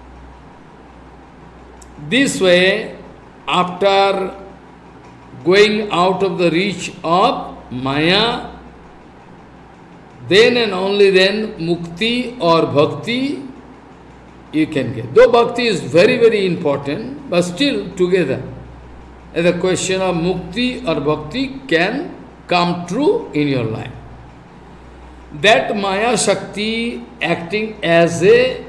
this way, after going out of the reach of Maya, then and only then Mukti or Bhakti you can get. Though Bhakti is very, very important, but still together. The question of Mukti or Bhakti can come true in your life. That Maya Shakti acting as a,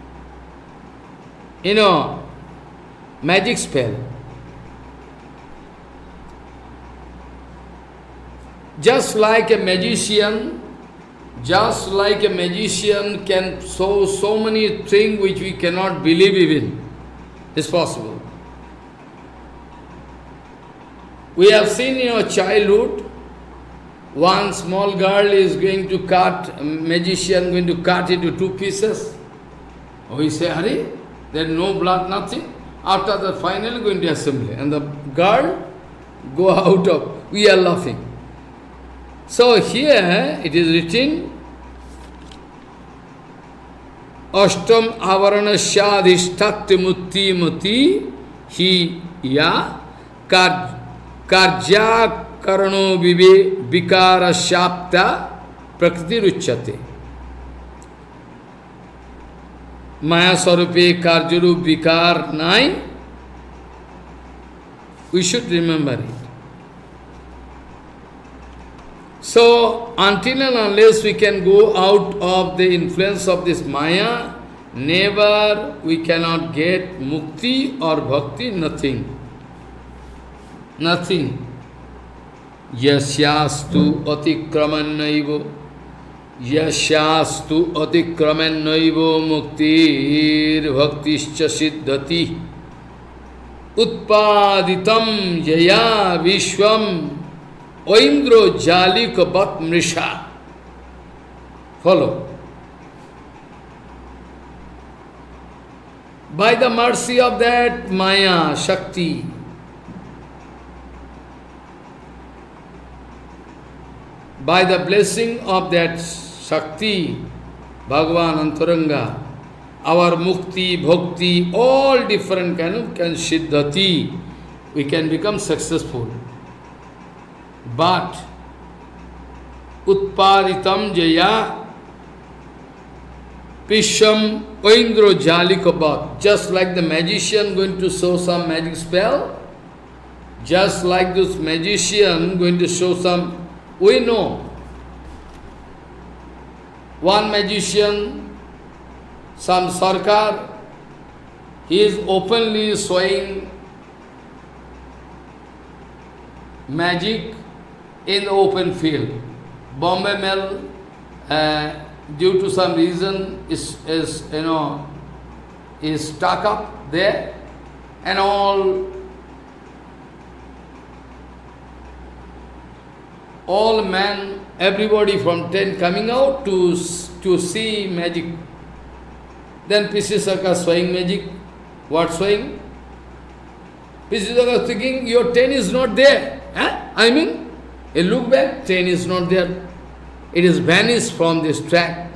you know, magic spell. Just like a magician, just like a magician can show so many things which we cannot believe even, is possible. We have seen in our childhood, one small girl is going to cut, a magician going to cut into two pieces. We say, Hari, there is no blood, nothing. After that, finally going to assembly. And the girl go out of, we are laughing. So here it is written, Ashtam avarana shadhishtatya mutti muti hi ya kar karja karano vive vikara shapta prakriti ruchyate. Maya sarupe karjaru vikar nine. We should remember it. So, until and unless we can go out of the influence of this Maya, never we cannot get mukti or bhakti, nothing. Nothing. Yasyastu atikramanaivo, yasyastu atikramanaivo muktir bhaktischa siddhati, utpaditam yaya vishvam Oindro Jalika Bat Mrisha. Follow. By the mercy of that Maya Shakti, by the blessing of that Shakti, Bhagavan Antaranga, our Mukti, Bhakti, all different kind of can Siddhati, we can become successful. But Utpaditam Jaya Pisham Oindro Jalikabat, just like the magician going to show some magic spell, just like this magician going to show some, we know. One magician, some sarkar, he is openly showing magic in the open field. Bombay Mel, uh, due to some reason, is, is, you know, is stuck up there, and all, all men, everybody from tent coming out to, to see magic. Then P C Sarkar showing magic. What showing? P C Sarkar thinking, your tent is not there. Huh? I mean, you look back, train is not there. It is vanished from this track.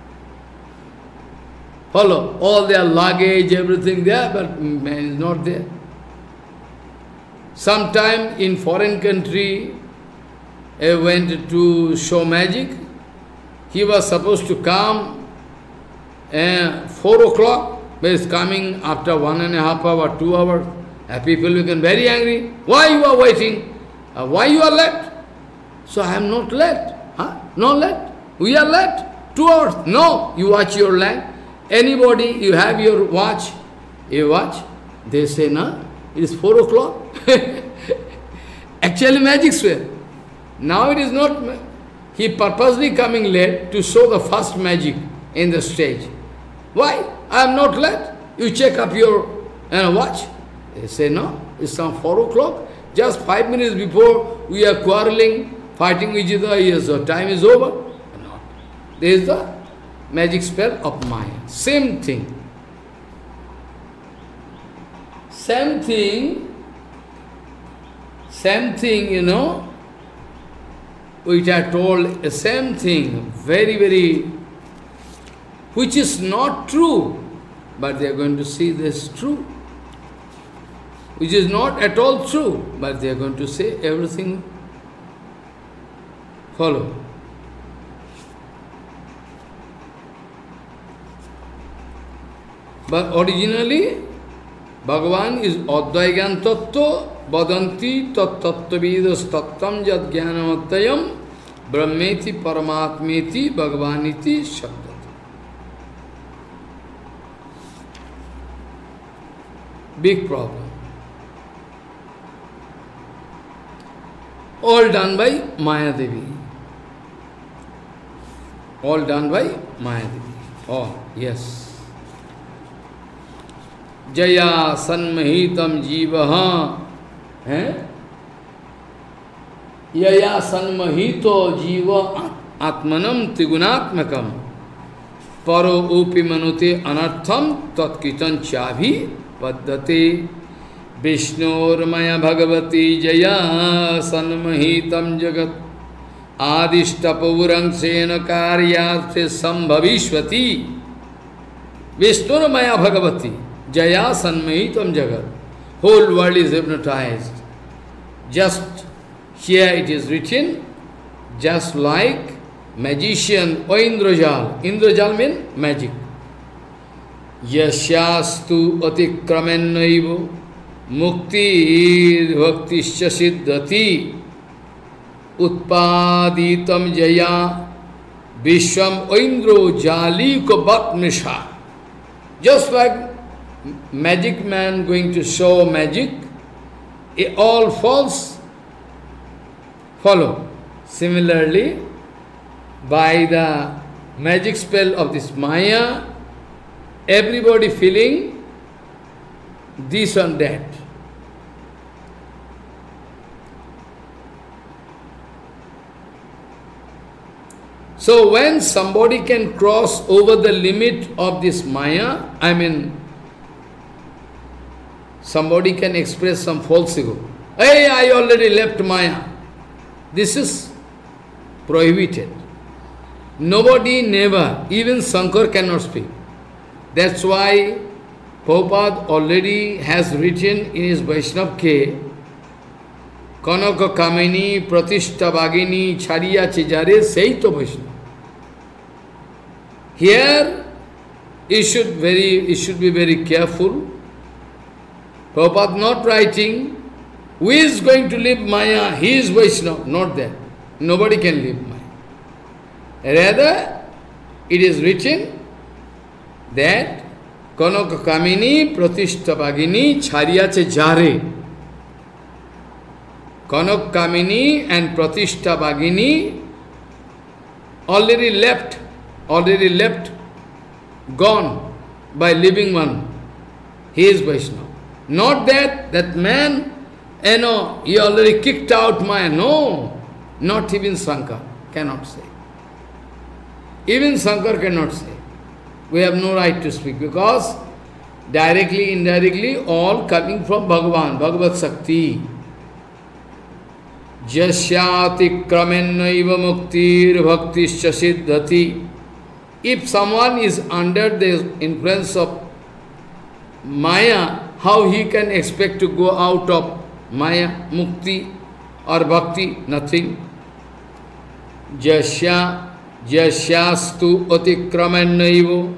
Follow, all their luggage, everything there, but man is not there. Sometime in foreign country, he went to show magic. He was supposed to come at four o'clock, but he is coming after one and a half hour, two hours. Uh, people become very angry. Why you are waiting? Uh, why you are late? So I am not late. Huh? Not late. We are late. Two hours. No, you watch your leg. Anybody, you have your watch. You watch. They say, no, it is four o'clock. Actually magic spell. Now it is not, he purposely coming late to show the first magic in the stage. Why? I am not late. You check up your you know, watch. They say, no, it's now four o'clock. Just five minutes before we are quarreling, fighting with each other, yes, so time is over. No. There is the magic spell of Maya. Same thing. Same thing, same thing, you know, which I told, the same thing, very, very, which is not true, but they are going to see this true, which is not at all true, but they are going to say everything follow. But originally, Bhagavan is Advaigan Tattva, Vadanti Tat Tattvavidas Tattam Jat Jnanamatayam Brahmeti Paramatmeti Bhagavaniti Shabdati. Big problem. All done by Maya Devi. All done by Maya Devi. Oh, yes. Jaya sanmahitam jivaha. Yaya sanmahito jiva atmanam tigunatmakam. Paro upi manute anartham tatkitan chabhi paddate. Vishnur maya bhagavati jaya sanmahitam jagat. Adishtapurang sena karyarthe sambhavishvati. Vishnur maya bhagavati. Jaya sanmahitam jagat. Whole world is hypnotized. Just here it is written, just like magician or Indrajal. Indrajal means magic. Yasyastu atikramenaivo mukti bhaktischa siddhati utpaditam jaya vishwam oindro jaliko bhatmisha. Just like magic man going to show magic, it all false. Follow. Similarly, by the magic spell of this Maya, everybody feeling this and that. So when somebody can cross over the limit of this Maya, I mean, somebody can express some false ego. Hey, I already left Maya. This is prohibited. Nobody, never, even Shankar cannot speak. That's why Prabhupada already has written in his Vaishnav K, Kanaka Kamini Pratishta Bhagini Chariya Chejare Seito Vaishnav. Here, you should, very, you should be very careful. Prabhupada not writing, who is going to leave Maya? He is Vaishnava, not that. Nobody can leave Maya. Rather, it is written that Kanaka Kamini Pratishta Bhagini Charyache Jare. Kanak Kamini and Pratishta Bhagini already left, already left, gone by living one. He is Vaishnava. Not that, that man, you know, he already kicked out Maya. No, not even Shankar cannot say. Even Shankar cannot say. We have no right to speak because directly, indirectly, all coming from Bhagavan, Bhagavad Shakti. Jasyati kramennaiva muktir bhaktischa siddhati. If someone is under the influence of Maya, how he can expect to go out of Maya, Mukti or Bhakti? Nothing. Jasya, Jasyastu atikramennaivo,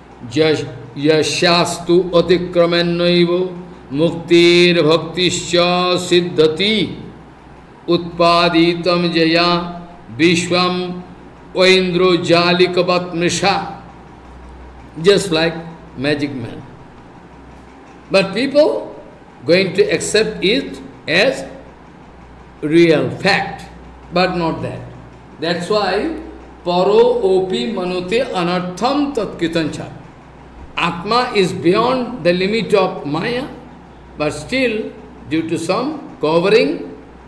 Jasyastu atikramennaivo, Muktir bhaktischa siddhati, Utpaditam jaya, Vishwam oindro jalikavat misha. Just like magic man. But people going to accept it as real fact. but not that. That's why paro opi manute anartham tatkritancha. Atma is beyond the limit of Maya, but still, due to some covering,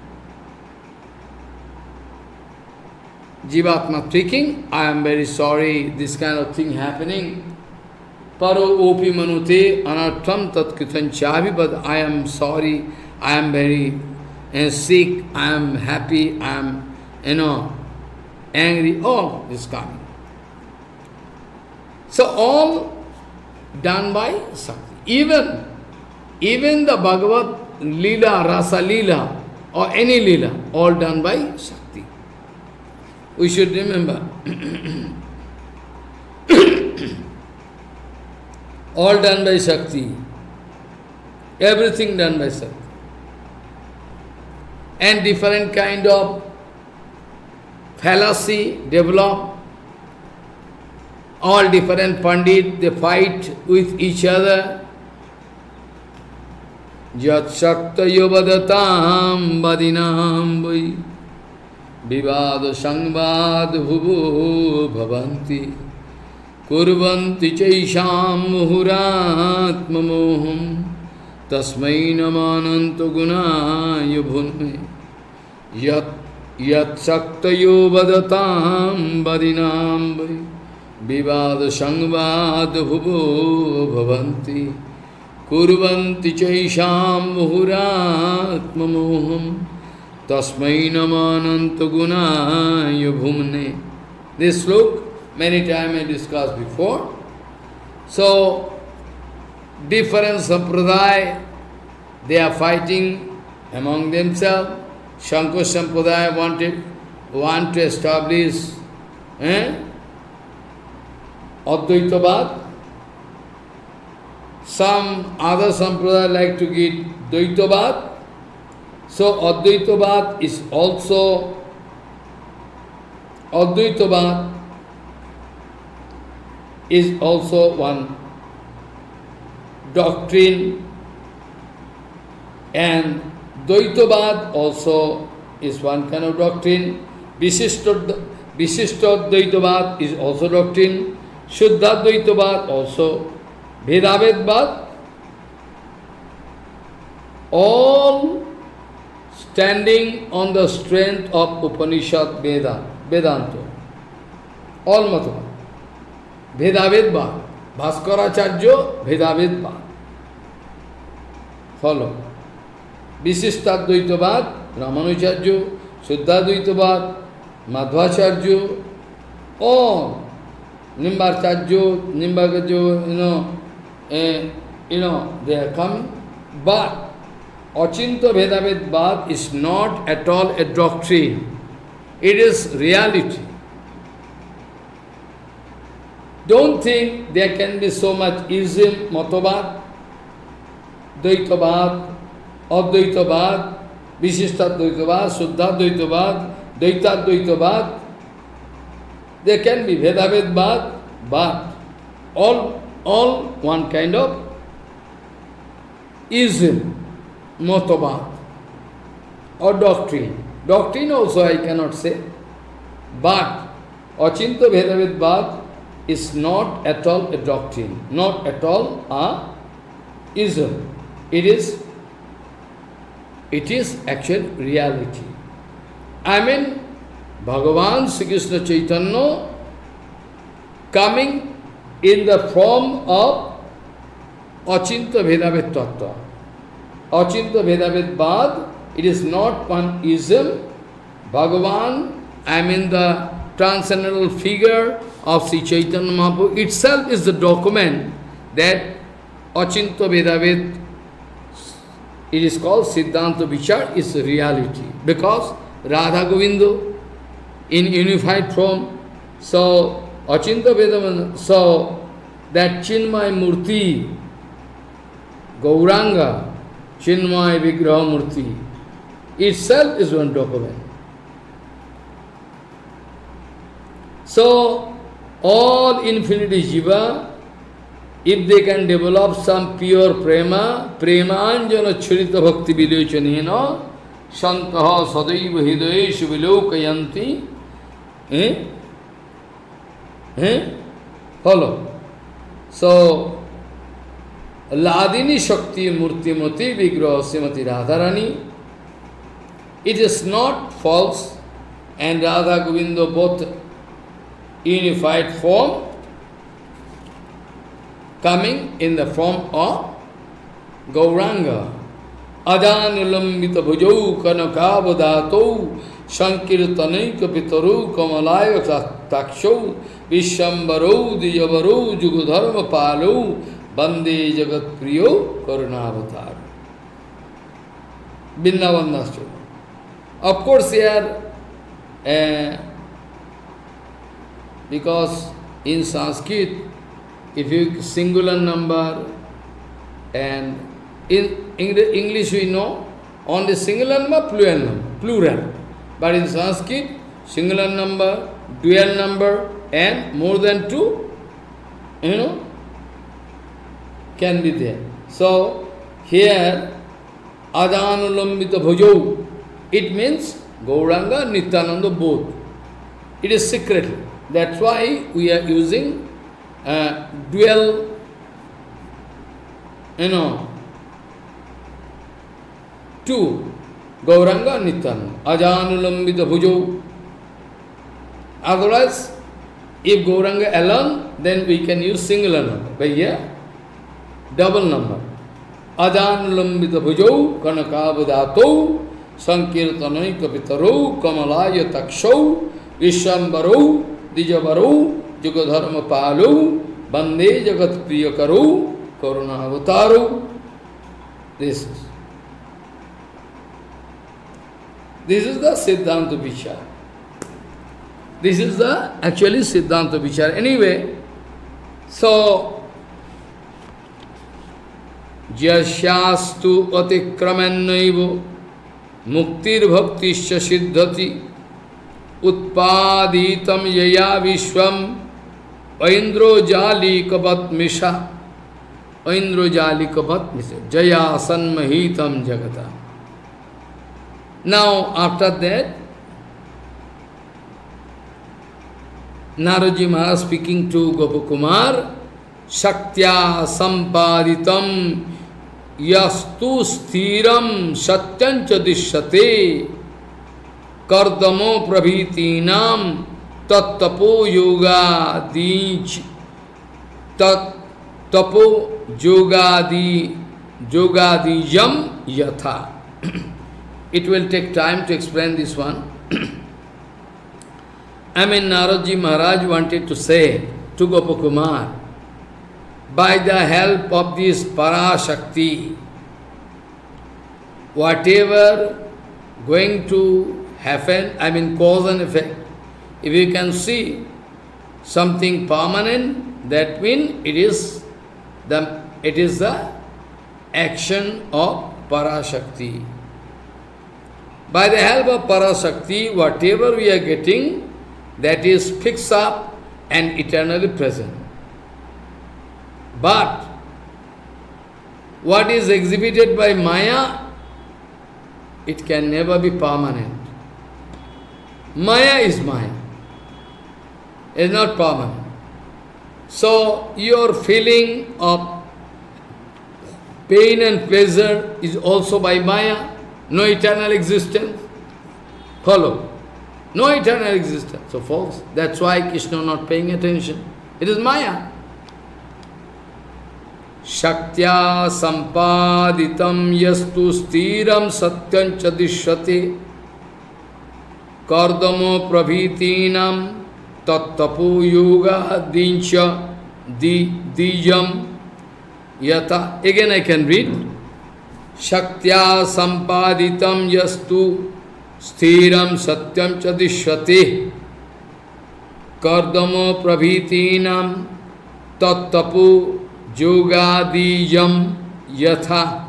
Jivatma thinking, I am very sorry, this kind of thing happening. Paro opi manute anartham tatkritancha, but I am sorry, I am very uh, sick, I am happy, I am, you know, angry, all is coming. So all done by Sakti. Even, even the Bhagavad Leela, Rasa Leela, or any Leela, all done by Sakti. We should remember. All done by Shakti. Everything done by Shakti. And different kind of fallacy develop. All different Pandit, they fight with each other. Yat Shakta Yovadatam Badinam Vai Vivada Sangvad Bhubu Bhavanti Kurvanti Chaisham Muhurat Mamoham Tasmai Namananto Gunaya Bhunme Yat Yat Saktayo Vadatam Badinam Vai Vivada Sangvad Bhubu Bhavanti Kurvanti Chaisham Muhurat Mamoham Tasmai Namananta Gunaya Bhumne. This sloka, many times I discussed before. So, different sampradaya, they are fighting among themselves. Shankar Sampradaya wanted, want to establish eh, Advaitavad. Some other sampradaya like to get Dvaitavad. So Advaitavad is also, Advaitavad is also one doctrine, and Dvaitavad also is one kind of doctrine. Visishtad, Visishtadvaitavad is also doctrine. Shuddhadvaitavad also. Vedavedvad, all standing on the strength of Upanishad Veda, Vedanta. All Matva. Vedavedvad. Bhaskaracharya, Vedavedvad. Follow. Visishtadvaitavad, Ramanujarya, Shuddhadvaitavad, Madhvacharya, all Nimbarcharya, Nimbagacharya, you know, eh, you know, they are coming. But Achinta Vedavedvad is not at all a doctrine. It is reality. Don't think there can be so much ism, Matavad, Dvaitavad, Advaitavad, Visishtadvaitavad, Shuddhadvaitavad, Dvaitadvaitavad. There can be Vedavedvad, but all, all one kind of ism, Matavad, or doctrine. Doctrine also I cannot say, but Achinta Vedavedvad is not at all a doctrine, not at all a ism. It is, it is actual reality. I mean, Bhagavan Sri Krishna Chaitanya coming in the form of Achinta Vedaved Tattva. Achinta Vedaved, it is not one ism. Bhagavan, I mean the transcendental figure of Sri Chaitanya Mahaprabhu itself is the document that Achinta Vedaved, it is called Siddhanta Vichar, is reality. Because Radha Govinda in unified form, so Achinta Vedaved, so that Chinmay Murti, Gauranga, Chinmay Vigraha Murti, itself is one document. So, all infinity jiva, if they can develop some pure prema, premanjana churita bhakti vilochanena, Shantaha Sadaiva Hidayeshu Vilokayanti. Eh? Eh? Follow. So, Ladini Shakti Murti Mati Vigraha Srimati Radharani. It is not false, and Radha Govinda both unified form coming in the form of Gauranga. Ajanulambita bhujau kanakavadato sankirtanaika pitaru kamalaya takshau vishambaro dijavaro jugodharma palo bande jagat priyo karunavatar. Vrindavan. Of course here, uh, because in Sanskrit, if you singular number, and in English we know only singular number, plural number, plural. But in Sanskrit, singular number, dual number, and more than two, you know, can be there. So here, Ajanulambita bhujau, it means Gauranga, Nityananda both. It is secretly. That's why we are using uh, dual, you know, two, Gauranga, Nityananda, Ajanulambita bhujau. Otherwise, if Gauranga alone, then we can use singular number. But here, double number. Ajanulambita bhujau, kanakavadato, sankirtanai kapitaro, kamalaya takshau, vishambaro, dijavaro, jugadharma palo, bande jagat priyakaro, karunavataru. This is. This is the Siddhanta Vichar. This is the actually Siddhanta Vichar. Anyway, so Jasyastu atikramanaivo muktir bhaktisya siddhati utpaditam yaya vishvam aindro jali kavat misha aindro jali kavat misha jaya sanmahitam jagata. Now, after that, Naraji Maharaj speaking to Gopakumar, Shaktya sampaditam yastu sthiram satyancha dishyate kardamo prabhitinam tattapo yoga dinch tat tapo yogadi yogadiyam yatha. It will take time to explain this one. I mean, Naraji Maharaj wanted to say to Gopakumar, by the help of this Parashakti, whatever going to happen, I mean cause and effect, if you can see something permanent, that means it is the, it is the action of Parashakti. By the help of Parashakti, whatever we are getting, that is fixed up and eternally present. But what is exhibited by Maya, it can never be permanent. Maya is Maya. It is not permanent. So your feeling of pain and pleasure is also by Maya. No eternal existence. Follow. No eternal existence. So false. That's why Krishna not paying attention. It is Maya. Shaktya sampaditam yastu sthiram satyancha dishyate kardamo prabhitinam tattapo yoga dincha di dijam yata. Again I can read. Shaktya sampaditam yastu sthiram satyam chadishyate kardamo prabhitinam tattapo yogadiyam yatha.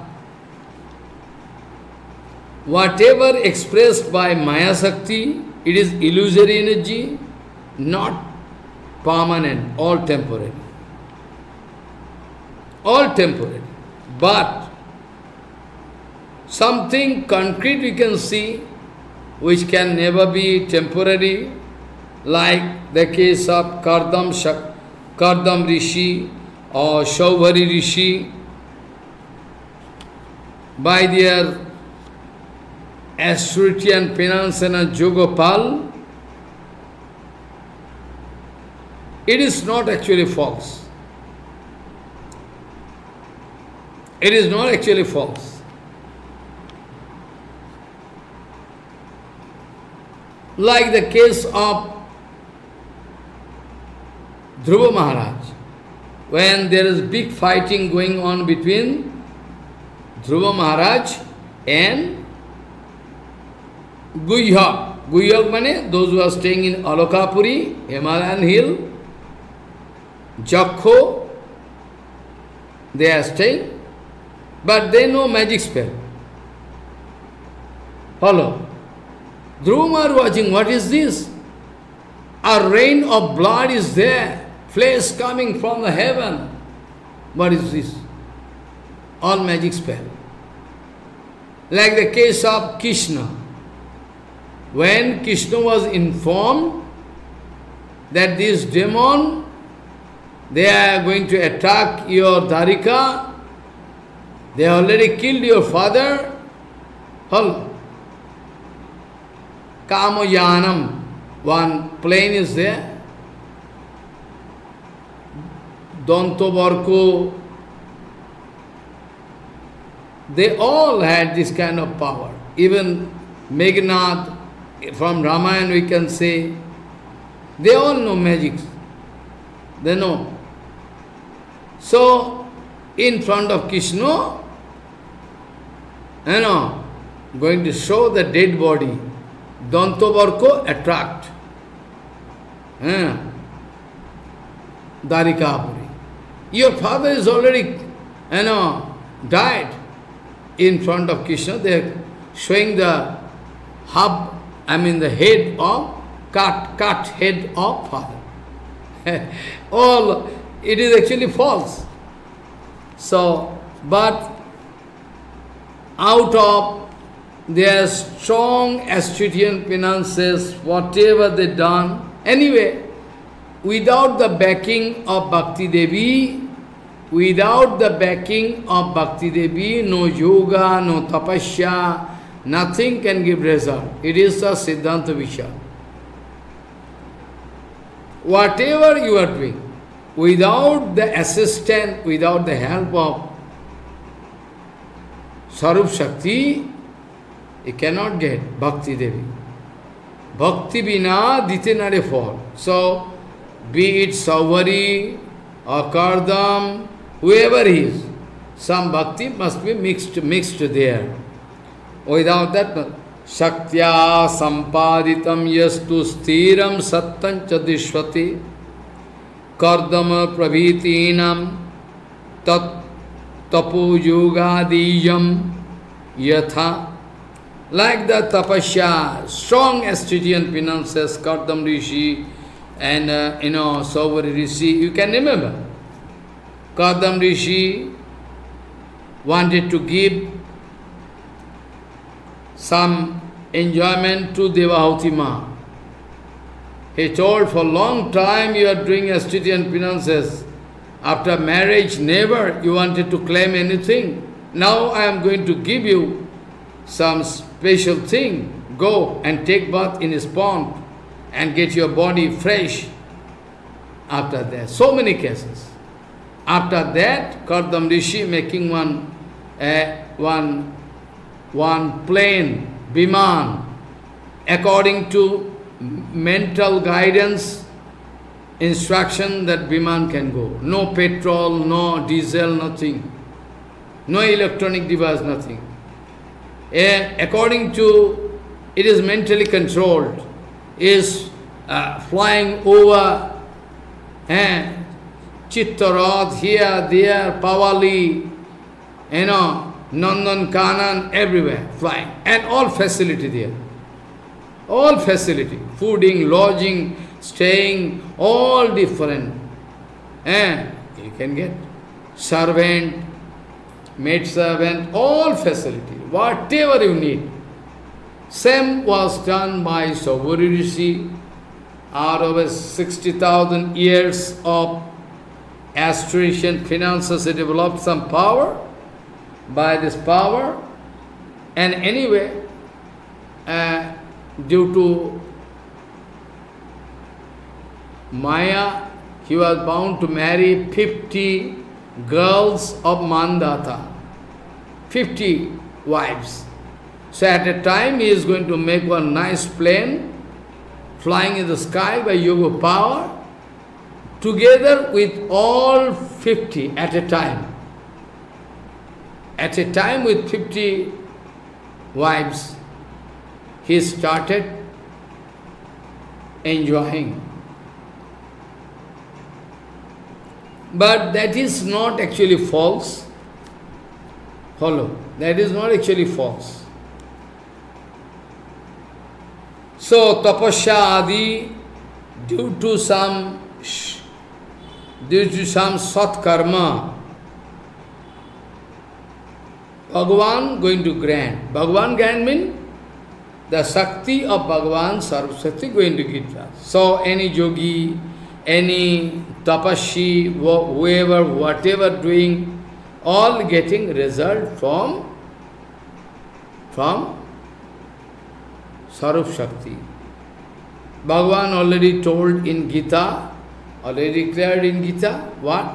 Whatever expressed by Maya Sakti, it is illusory energy, not permanent, all temporary. All temporary. But something concrete we can see, which can never be temporary, like the case of Kardam, Shak, Kardam Rishi or Shaubhari Rishi, by their austerity and penance and Jogopal. It is not actually false. It is not actually false. Like the case of Dhruva Maharaj, when there is big fighting going on between Dhruva Maharaj and Guyyak. Guyyak means those who are staying in Alokapuri, Himalayan hill, Jakho, they are staying, but they know magic spell. Follow. Dhruva Maharaj watching, what is this? A rain of blood is there, flesh coming from the heaven. What is this? All magic spell. Like the case of Krishna. When Krishna was informed that this demon, they are going to attack your Dwarika, they already killed your father. Hello. Kamayanam, one plane is there. Dantobarko, they all had this kind of power. Even Meghnad, from Ramayana we can say, they all know magic. They know. So, in front of Krishna, you know, going to show the dead body, Dantobarko attract. Yeah. Dwarikapuri. Your father is already, you know, died. In front of Krishna, they are showing the hub, I mean the head of, cut, cut head of father. All, it is actually false. So, but out of their strong Asturian penances, whatever they done, anyway, without the backing of Bhakti Devi, without the backing of Bhakti Devi, no yoga, no tapasya, nothing can give result. It is a Siddhanta Vishya. Whatever you are doing, without the assistance, without the help of Sarup Shakti, you cannot get Bhakti Devi. Bhakti bina dite nare fall. So, be it Saubhari or Kardam, whoever he is, some bhakti must be mixed, mixed there. Without that, Shaktya sampaditam yastu sthiram sattam chadishvati kardama pravritinam tat tapo yogadiyam yatha. Like the tapasya, strong Asturian penances, Kardam Rishi and uh, you know, Saubhari Rishi, you can remember. Kardam Rishi wanted to give some enjoyment to Devahuti Ma. He told, for a long time you are doing Asturian penances. After marriage, never you wanted to claim anything. Now I am going to give you some special thing. Go and take bath in his pond and get your body fresh. After that, so many cases. After that, Kardam Rishi making one, uh, one, one plane, Biman, according to mental guidance, instruction that Biman can go. No petrol, no diesel, nothing. No electronic device, nothing. Uh, according to, it is mentally controlled, is uh, flying over eh, Chittarath, here, there, Pavali, you know, Nandan Kanan, everywhere, flying. And all facility there. All facility. Fooding, lodging, staying, all different. Eh, you can get servant, maid servant, all facility. whatever you need. Same was done by Saubhari Rishi out of his sixty thousand years of aspiration, finances, he developed some power. By this power, and anyway, uh, due to Maya, he was bound to marry fifty girls of Mandata, fifty wives. So at a time he is going to make one nice plane, flying in the sky by yoga power, together with all fifty at a time. At a time with fifty wives, he started enjoying. But that is not actually false. Follow. That is not actually false. So, tapasya adi, due to some, due to some sat karma, Bhagavan going to grant. Bhagavan grant means the Shakti of Bhagavan Sarvashakti going to give us. So any yogi, any tapasya, whoever, whatever doing, all getting result from, from Sarup Shakti. Bhagavan already told in Gita, already declared in Gita, what?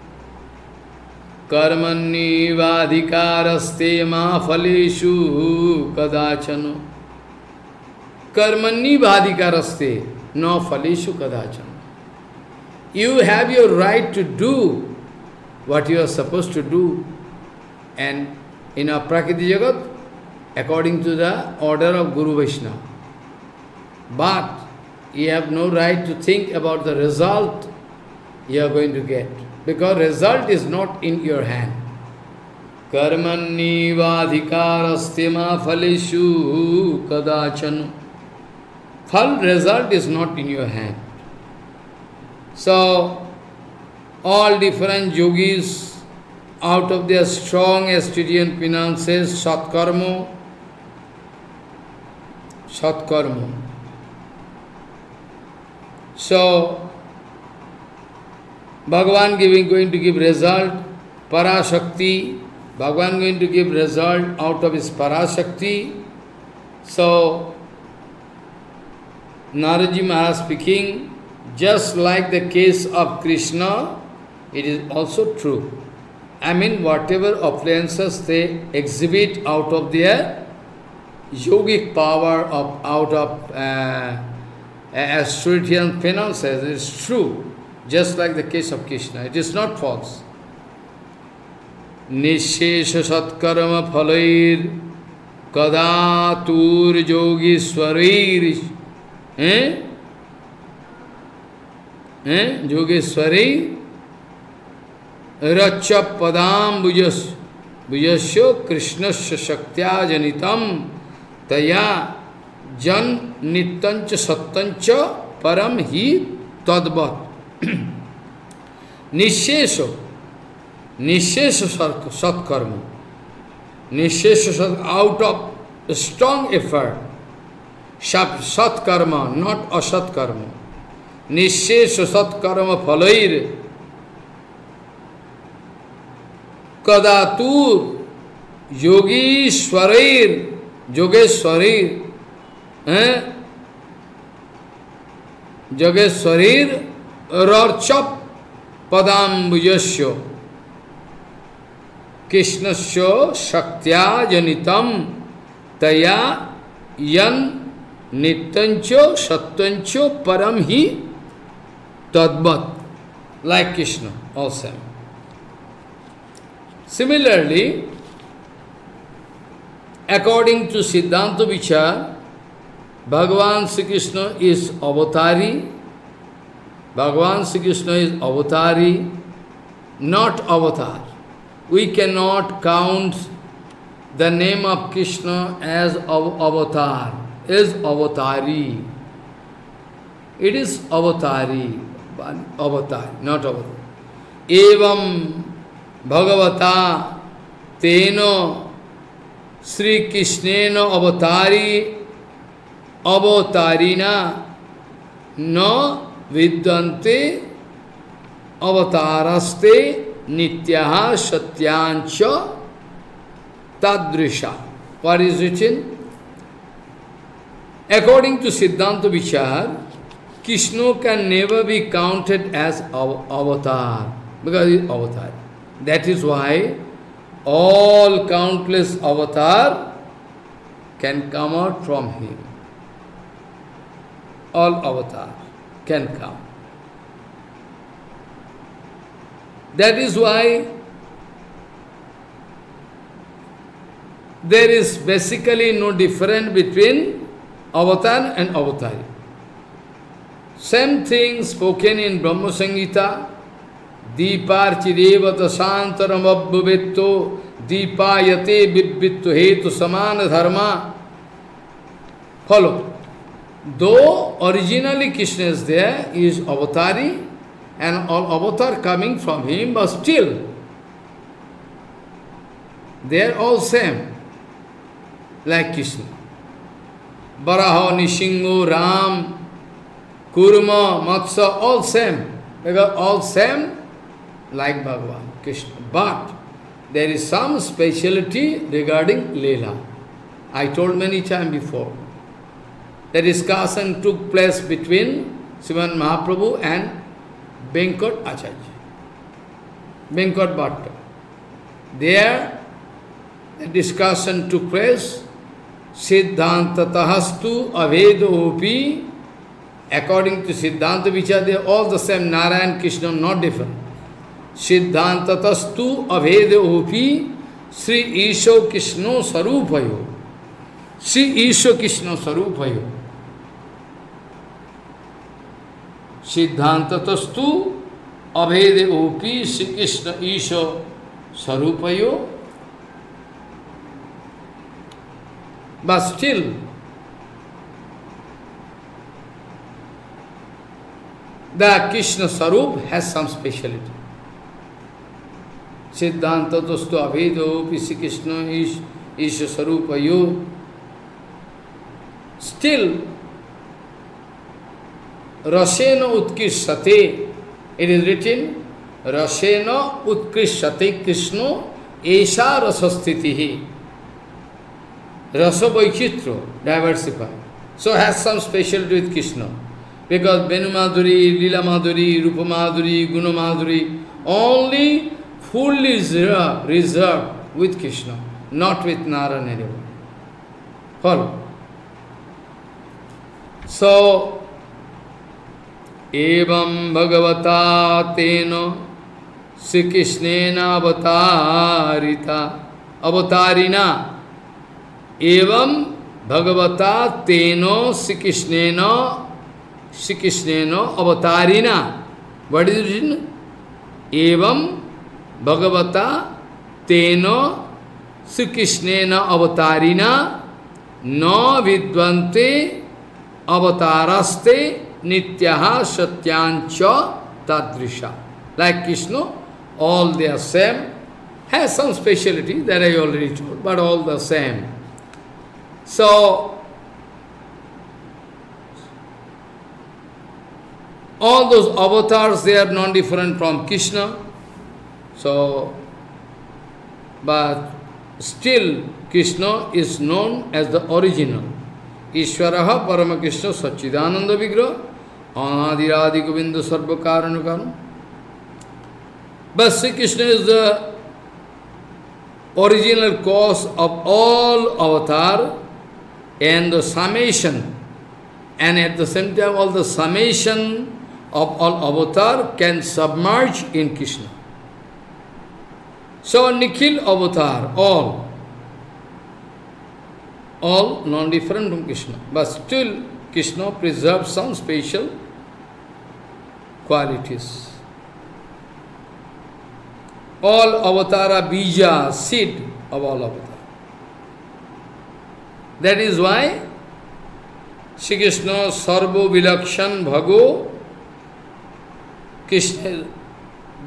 Karmanni vadhikaraste ma phaleshu kadachano. Karmanni vadhikaraste no phaleshu kadachano. You have your right to do what you are supposed to do. And in our Prakriti Jagat, according to the order of Guru Vaishnava. But you have no right to think about the result you are going to get. Because result is not in your hand. Karmanni vadhikaraste ma phaleshu kadachano. Phal result is not in your hand. So, all different yogis, out of their strong Stygian finances, satkarma, satkarma. So, Bhagavan giving, going to give result, Parashakti, Bhagavan going to give result out of his Parashakti. So, Naraji Maharaj speaking, just like the case of Krishna, it is also true. I mean, whatever appliances they exhibit out of their yogic power, of out of uh, Asturian finances, it is true. Just like the case of Krishna, it is not false. Nishesha satkarma phalair kadatur yogishwarir. Eh? Eh? Yogeshwari racha padam bujas bujasya krishnasya shaktya janitam taya jan nityancha satyancha param hi tadvat. Nishesha, Nishesha satkarma, Nishesha sat, out of strong effort, satkarma, not asatkarma. Nishesha satkarma phalair kadatur yogishwarair, yogeshwarir, eh? Yogeshwarir Rarchap padam bujasya krishnasya shaktya janitam taya yan nityancha satyancha param hi tadvat, like Krishna also. Similarly, according to Siddhanta Vichar, Bhagavan Sri Krishna is avatari. Bhagavan Sri Krishna is avatari, not avatar. We cannot count the name of Krishna as av avatar, is avatari. It is avatari, avatar, not avatar. Evam Bhagavata Teno Sri Krishnena avatari avatarina no vidyante avataraste nityaha satyancha tadrisha. What is written? According to Siddhanta Vichar, Krishna can never be counted as av avatar, because he is avatar. That is why all countless avatar can come out from him. All avatar can come. That is why there is basically no difference between avatar and avatari. Same thing spoken in Brahma Samhita, Deepar chirevata santaram abhuvetto Deepayate vibhittu hetu samana dharma. Follow. Though originally Krishna is there, he is avatari, and all avatar coming from him, but still they are all same, like Krishna. Baraha, Nishingo, Ram, Kurma, Matsya, all same. Because all same like Bhagavan, Krishna. But there is some speciality regarding Leela. I told many times before. The discussion took place between Srimad Mahaprabhu and Venkat Acharya, Venkat Bhatta. There, the discussion took place. Siddhanta tahastu avedo upi. According to Siddhanta Vichar, they are all the same. Narayan, Krishna, not different. Siddhanta tastu avedo upi. Sri Isho Krishna Sarupayo. Sri Isho Krishna Sarupayo. Siddhanta tastu avede upi Sri Krishna Isho Sarupayo. But still, the Krishna Sarup has some speciality. Siddhanta tastu avede upi Sri Krishna Isho Sarupayo. Still, Rasena Utkrishyate, it is written, Rasena Utkrishyate Krishna Esha Rasastitihi. Rasa Vaikchitra, diversified. So has some specialty with Krishna. Because Venu Madhuri, Lila Madhuri, Rupa Madhuri, Guna Madhuri, only fully reserved, reserved with Krishna, not with Narayan anymore. Follow. So, Evam Bhagavata Teno Sri Krishnena Avatarita Avatarina Evam Bhagavata Teno Sri Krishnena Sri Krishnena Avatarina. What is it written? Evam Bhagavata Teno Sri Krishnena Avatarina No Vidvante Avataraste Nityaha Satyancha Tadrisha. Like Krishna, all they are same. Has some speciality that I already told, but all the same. So, all those avatars, they are non-different from Krishna. So, but still Krishna is known as the original. Ishvaraha Paramakrishna Sachidananda Vigraha Anadiradi Govinda Sarva Karanakam. But Sri Krishna is the original cause of all avatar and the summation, and at the same time all the summation of all avatar can submerge in Krishna. So Nikhil avatar, all, all non-different from Krishna, but still Krishna preserves some special qualities. All avatara bija, seed of all avatara. That is why Shri Krishna Sarvo Vilakshan Bhago Krishna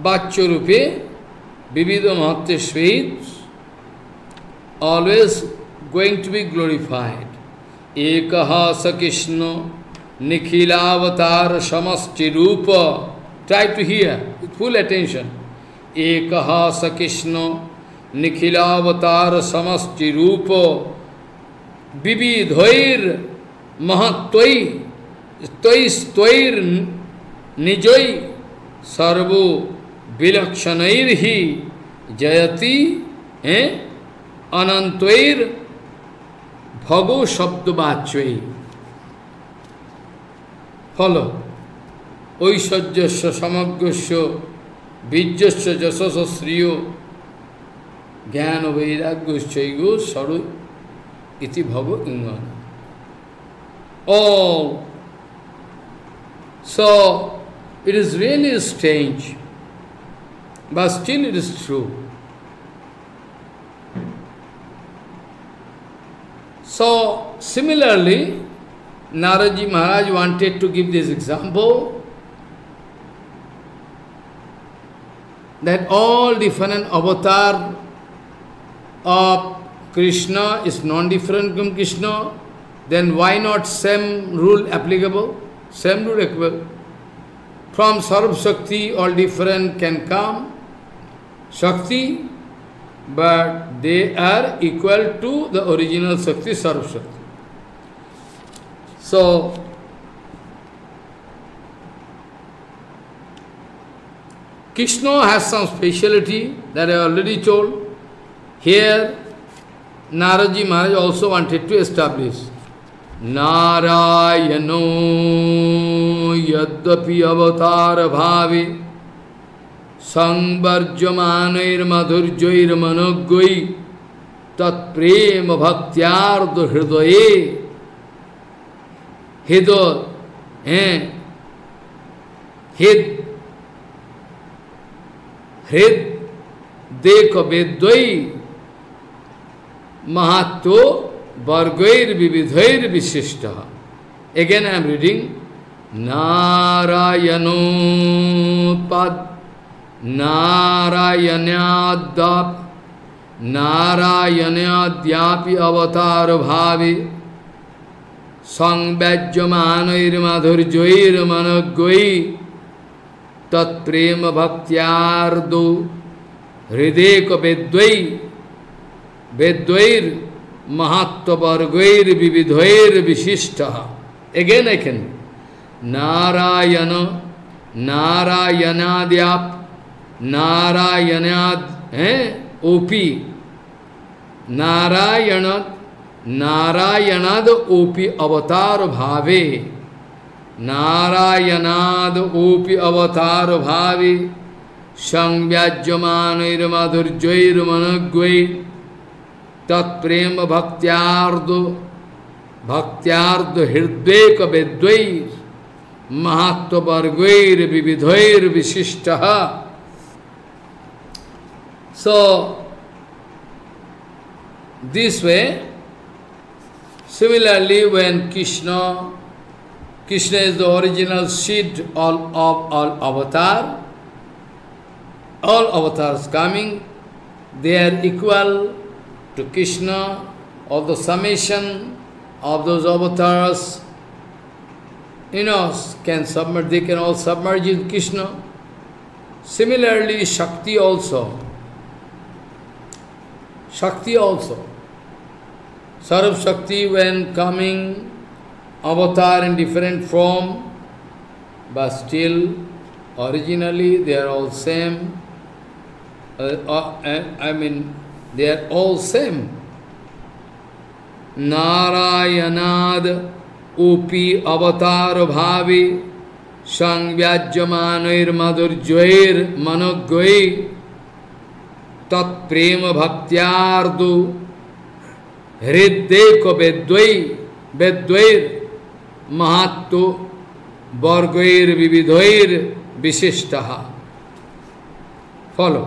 Bhacharupe Vividha Mahatya Sveit always going to be glorified. Ekaha sa Krishna Nikhilavatara Samasti Rupa. Try to hear with full attention. Ekaha sa Krishna Nikhilavatara Samasti Rupa Vividhoir Mahatvai Tvai Stvair Nijoi Sarvo Vilaksanairhi Jayati eh? Anantvair Bhago Shabdvachvai. Follow. Oishajyasya Samagyasya Vijyasya Jasasa Sriyo Jnana Vairagyasya Saru Iti Bhavo Ingana. Oh, so it is really strange, but still it is true. So, similarly, Naraji Maharaj wanted to give this example that all different avatar of Krishna is non-different from Krishna, then why not same rule applicable? Same rule applicable. From Sarv Shakti, all different can come, Shakti, but they are equal to the original Shakti, Sarv Shakti. So, Krishna has some speciality that I already told. Here, Naraji Maharaj also wanted to establish. Narayano yaddapi avatar bhave Sangvarjamanair madhurjair manogoi tat prema bhaktyardo hridaye hid eh hid hrid dekha vedvai mahatto Vargair vividhair visishta. Again I am reading. Narayano pad Narayanyadap Narayanyadyapi avatar bhavi Sangbhajyamanair madhurjair managoi tat prema bhaktyardo hrideka vedvai vedvair Mahatva Vargair Vividhair Vishishta. Again I can. Narayana, Narayanadyap, Narayanad, eh? O P. Narayanad, Narayanad O P Avatar Bhave. Narayanad O P Avatar Bhave. Sangyajyamanair madhurjair managvair tat prema bhaktyardo bhaktyardo hirdeka vedvair mahatva vargair vividhair visishtaha. So, this way, similarly when Krishna, Krishna is the original seed of all, all avatar, all avatars coming, they are equal to Krishna, or the summation of those avatars, you know, can submerge, they can all submerge in Krishna. Similarly, Shakti also. Shakti also. Sarv Shakti when coming, avatar in different form, but still, originally they are all same. Uh, uh, I mean, they are all same. Narayanad Upi Avatar Bhavi Sangyajyamanair Madhurjair Manogoi Tat Prema Bhaktyardu Hriddeko Vedvai Vedvair Mahatto Vargair Vividhair Visishtaha. Follow.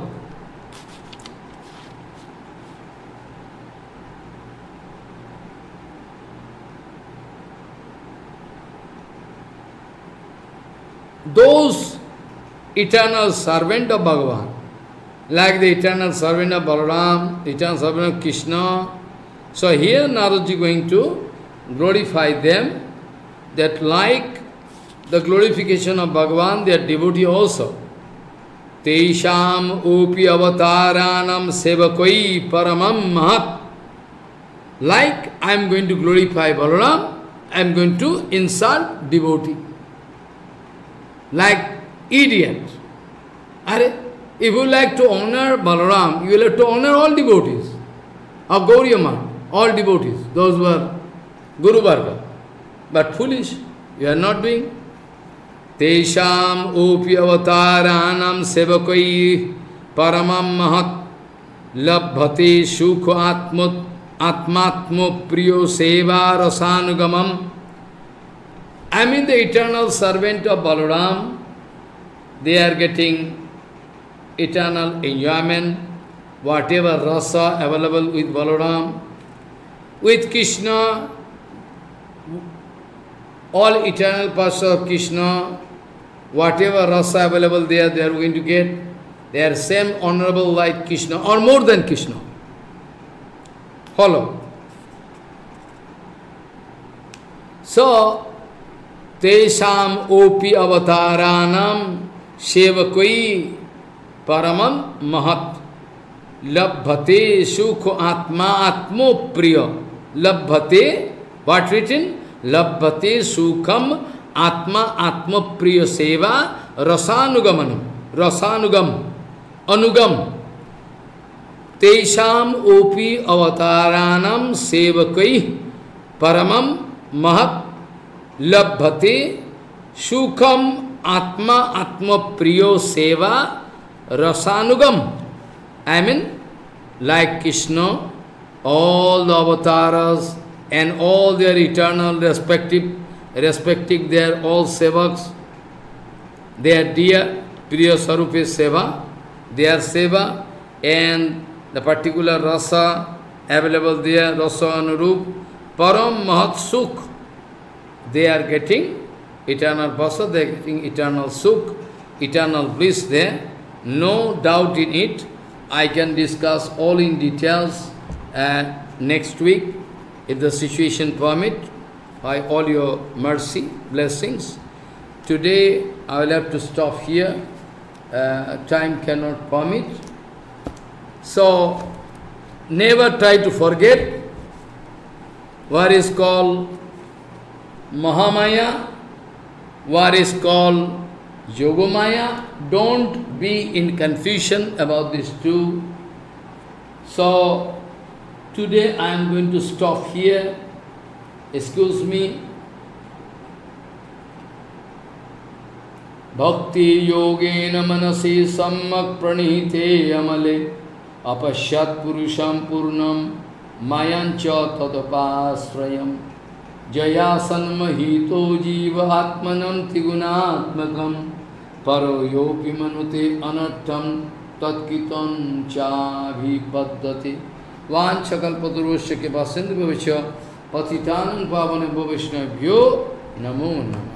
Those eternal servant of Bhagavan, like the eternal servant of Balaram, eternal servant of Krishna, So here Naraji going to glorify them, that like the glorification of Bhagavan, they are devotee also. Teisham upi avataranam sevakoi paramam mahat. Like I am going to glorify Balaram, I am going to insult devotee. Like idiot. Are, if you like to honor Balaram, you will have to honor all devotees of Gauriya Math, all devotees, those who are Guru Varga. But foolish, you are not doing. Tesham upi avataranam sevakoi paramam mahat labhate sukha atmat atmatmo priyo seva rasanugamam. I mean the eternal servant of Balaram, they are getting eternal enjoyment, whatever rasa available with Balaram, with Krishna, all eternal parts of Krishna, whatever rasa available there, they are going to get. They are same honorable like Krishna, or more than Krishna. Follow. So, Tesham opi avataranam sevakoi paramam mahat labhate sukha atma atmo priya. Labhate, what written? Labhate sukham atma atma priya seva rasanugamanam. Rasanugam. Anugam. Tesham opi avataranam sevakai paramam mahat labhate sukham atma atma priyo seva rasanugam. I mean, like Krishna, all the avatars and all their eternal respective, respecting their all sevaks, their dear priya sarupe seva, their seva, and the particular rasa available there, rasa anurup, param mahat sukh, they are getting eternal basa, they are getting eternal sukh, eternal bliss there, no doubt in it. I can discuss all in details uh, next week, if the situation permit, by all your mercy, blessings. Today I will have to stop here, uh, time cannot permit. So, never try to forget what is called Mahamaya, what is called Yogamaya. Don't be in confusion about these two. So, today I am going to stop here. Excuse me. Bhakti yogena manasi sammak pranihite amale apashyat purusham purnam mayancha tadapasrayam jaya sanmahito jiva atmanam tigunatmakam paro yopi manute anattam tatkitam chabhipaddati vanchakalpaturvasya ke pasindu bhavasya patitanam pavane bhavashnabhyo namo namo.